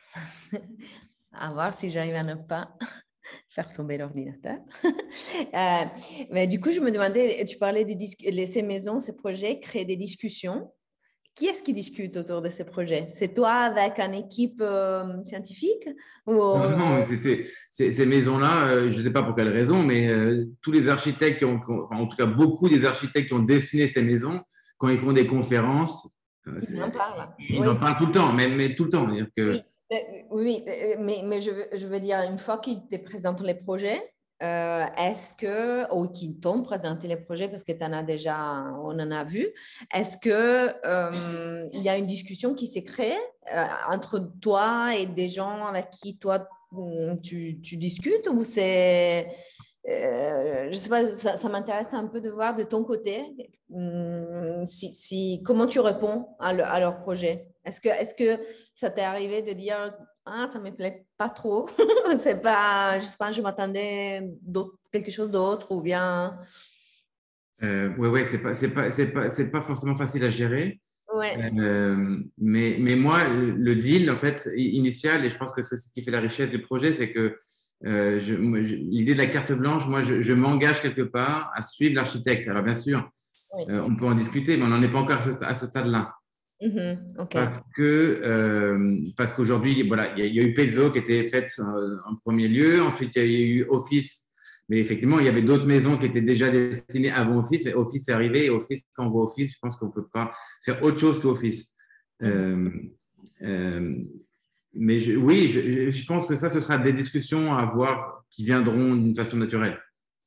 à voir si j'arrive à ne pas faire tomber l'ordinateur. euh, mais du coup, je me demandais, tu parlais de ces maisons, ces projets, créer des discussions. Qui est-ce qui discute autour de ces projets? C'est toi avec une équipe euh, scientifique ou... Non, non, c'est, c'est, ces maisons-là, euh, je ne sais pas pour quelle raison, mais euh, tous les architectes, qui ont, qui ont, enfin, en tout cas beaucoup des architectes qui ont dessiné ces maisons, quand ils font des conférences, euh, ils en parlent. Ils oui. en parlent tout le temps, mais, mais tout le temps. Que… Oui, euh, oui mais, mais je, veux, je veux dire, une fois qu'ils te présentent les projets, Euh, est-ce que, ou qui t'ont présenté les projets parce que tu en as déjà, on en a vu, est-ce qu'il euh, y a une discussion qui s'est créée euh, entre toi et des gens avec qui toi tu, tu discutes ou c'est, euh, je ne sais pas, ça, ça m'intéresse un peu de voir de ton côté si, si, comment tu réponds à, le, à leur projet. Est-ce que, est-ce que ça t'est arrivé de dire ah, ça ne me plaît pas trop. C'est pas, je sais pas, je m'attendais quelque chose d'autre ou bien. Euh, ouais, ouais, c'est pas, c'est pas, c'est pas, c'est pas forcément facile à gérer. Ouais. Euh, mais, mais moi, le deal, en fait, initial, et je pense que c'est ce qui fait la richesse du projet, c'est que euh, l'idée de la carte blanche, moi, je, je m'engage quelque part à suivre l'architecte. Alors, bien sûr, oui. euh, on peut en discuter, mais on n'en est pas encore à ce, à ce stade-là. Mm-hmm. Okay. Parce que euh, parce qu'aujourd'hui, voilà, il y, y a eu Pezzo qui était faite euh, en premier lieu. Ensuite, il y a eu Office. Mais effectivement, il y avait d'autres maisons qui étaient déjà destinées avant Office. Mais Office est arrivé. Et Office, quand on voit Office, je pense qu'on ne peut pas faire autre chose qu'Office. Mm-hmm. euh, euh, mais je, oui, je, je pense que ça, ce sera des discussions à avoir qui viendront d'une façon naturelle.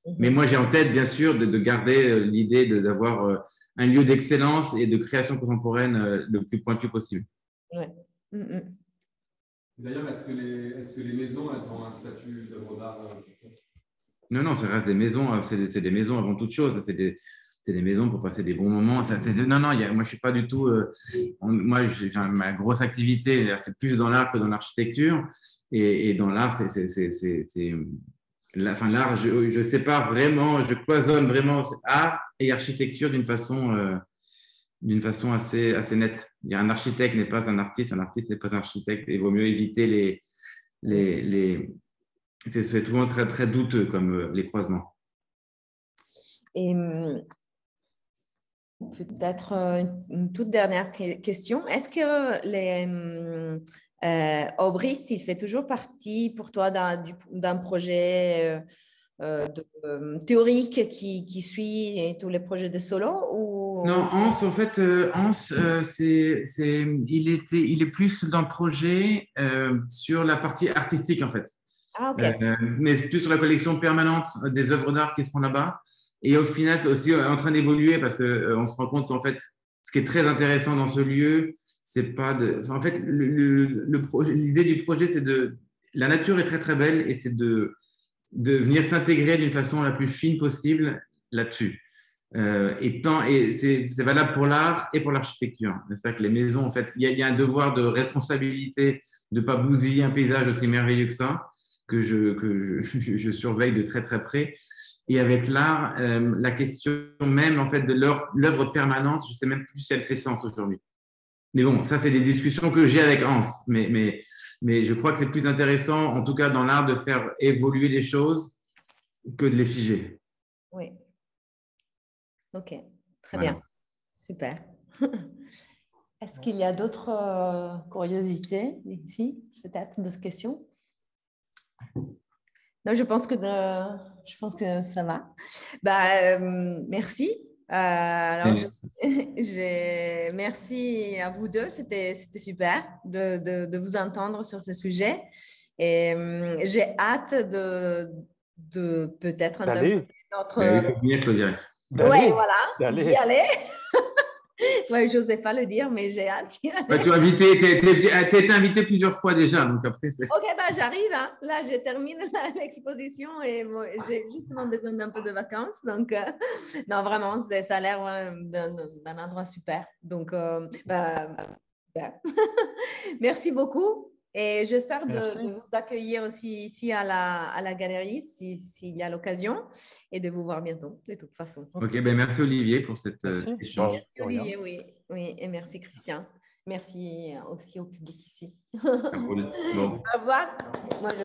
Mais moi, j'ai en tête, bien sûr, de, de garder l'idée d'avoir un lieu d'excellence et de création contemporaine le plus pointu possible. Ouais. Mm-hmm. D'ailleurs, est-ce que, est que les maisons, elles ont un statut d'œuvre d'art? Non, non, ça reste des maisons. C'est des, des maisons avant toute chose. C'est des, des maisons pour passer des bons moments. Ça, non, non, y a, moi, je ne suis pas du tout… Euh, on, moi, j'ai, ma grosse activité, c'est plus dans l'art que dans l'architecture. Et, et dans l'art, c'est… Enfin, l'art, je, je sépare vraiment, je cloisonne vraiment art et architecture d'une façon… Euh, d'une façon assez, assez nette. Il y a un architecte n'est pas un artiste, un artiste n'est pas un architecte. Il vaut mieux éviter les… les, les c'est souvent très, très douteux comme euh, les croisements. Et peut-être une toute dernière question. Est-ce que les, euh, Aubry, il fait toujours partie pour toi d'un, d'un projet euh, de, euh, théorique qui, qui suit tous les projets de Solo ou... Non, Hans, en fait, euh, Hans, euh, c'est, c'est, il, était, il est plus dans le projet euh, sur la partie artistique, en fait. Ah, ok. Euh, mais plus sur la collection permanente des œuvres d'art qui se font là-bas. Et au final, c'est aussi en train d'évoluer parce qu'on euh, se rend compte qu'en fait, ce qui est très intéressant dans ce lieu, c'est pas de. En fait, le, le, le projet, l'idée du projet, c'est de. La nature est très très belle et c'est de, de venir s'intégrer d'une façon la plus fine possible là-dessus. Euh, et tant, et c'est, c'est valable pour l'art et pour l'architecture. C'est-à-dire que les maisons, en fait, il y, a, il y a un devoir de responsabilité de ne pas bousiller un paysage aussi merveilleux que ça, que je, que je, je surveille de très très près. Et avec l'art, euh, la question même en fait de l'œuvre permanente, je ne sais même plus si elle fait sens aujourd'hui. Mais bon, ça c'est des discussions que j'ai avec Hans. Mais, mais, mais je crois que c'est plus intéressant, en tout cas dans l'art, de faire évoluer les choses que de les figer. Oui. Ok, très Voilà. bien. Super. Est-ce qu'il y a d'autres euh, curiosités ici, peut-être, d'autres questions? Non, je pense que, de, je pense que ça va. Bah, euh, merci. Euh, alors, je, j'ai, merci à vous deux. C'était, c'était super de, de, de vous entendre sur ce sujet. Et euh, j'ai hâte de, de peut-être D'aller. notre… Bah, il faut venir, Claudia. Oui, voilà, D'aller. d'y aller. Oui, je n'osais pas le dire, mais j'ai hâte d'y aller. Bah, tu as invité, tu as été invité plusieurs fois déjà, donc après c'est… Ok, bah, j'arrive. Hein. Là, je termine l'exposition et bon, j'ai justement besoin d'un peu de vacances. Donc, euh, non, vraiment, ça a l'air euh, d'un, d'un endroit super. Donc, euh, bah, bah. Merci beaucoup. Et j'espère de, de vous accueillir aussi ici à la, à la galerie, s'il si y a l'occasion, et de vous voir bientôt, de toute façon. Ok, ben merci Olivier pour cet euh, échange. Merci Olivier, oui. oui. Et merci Christian. Merci aussi au public ici. Bon. Au revoir. Moi, je...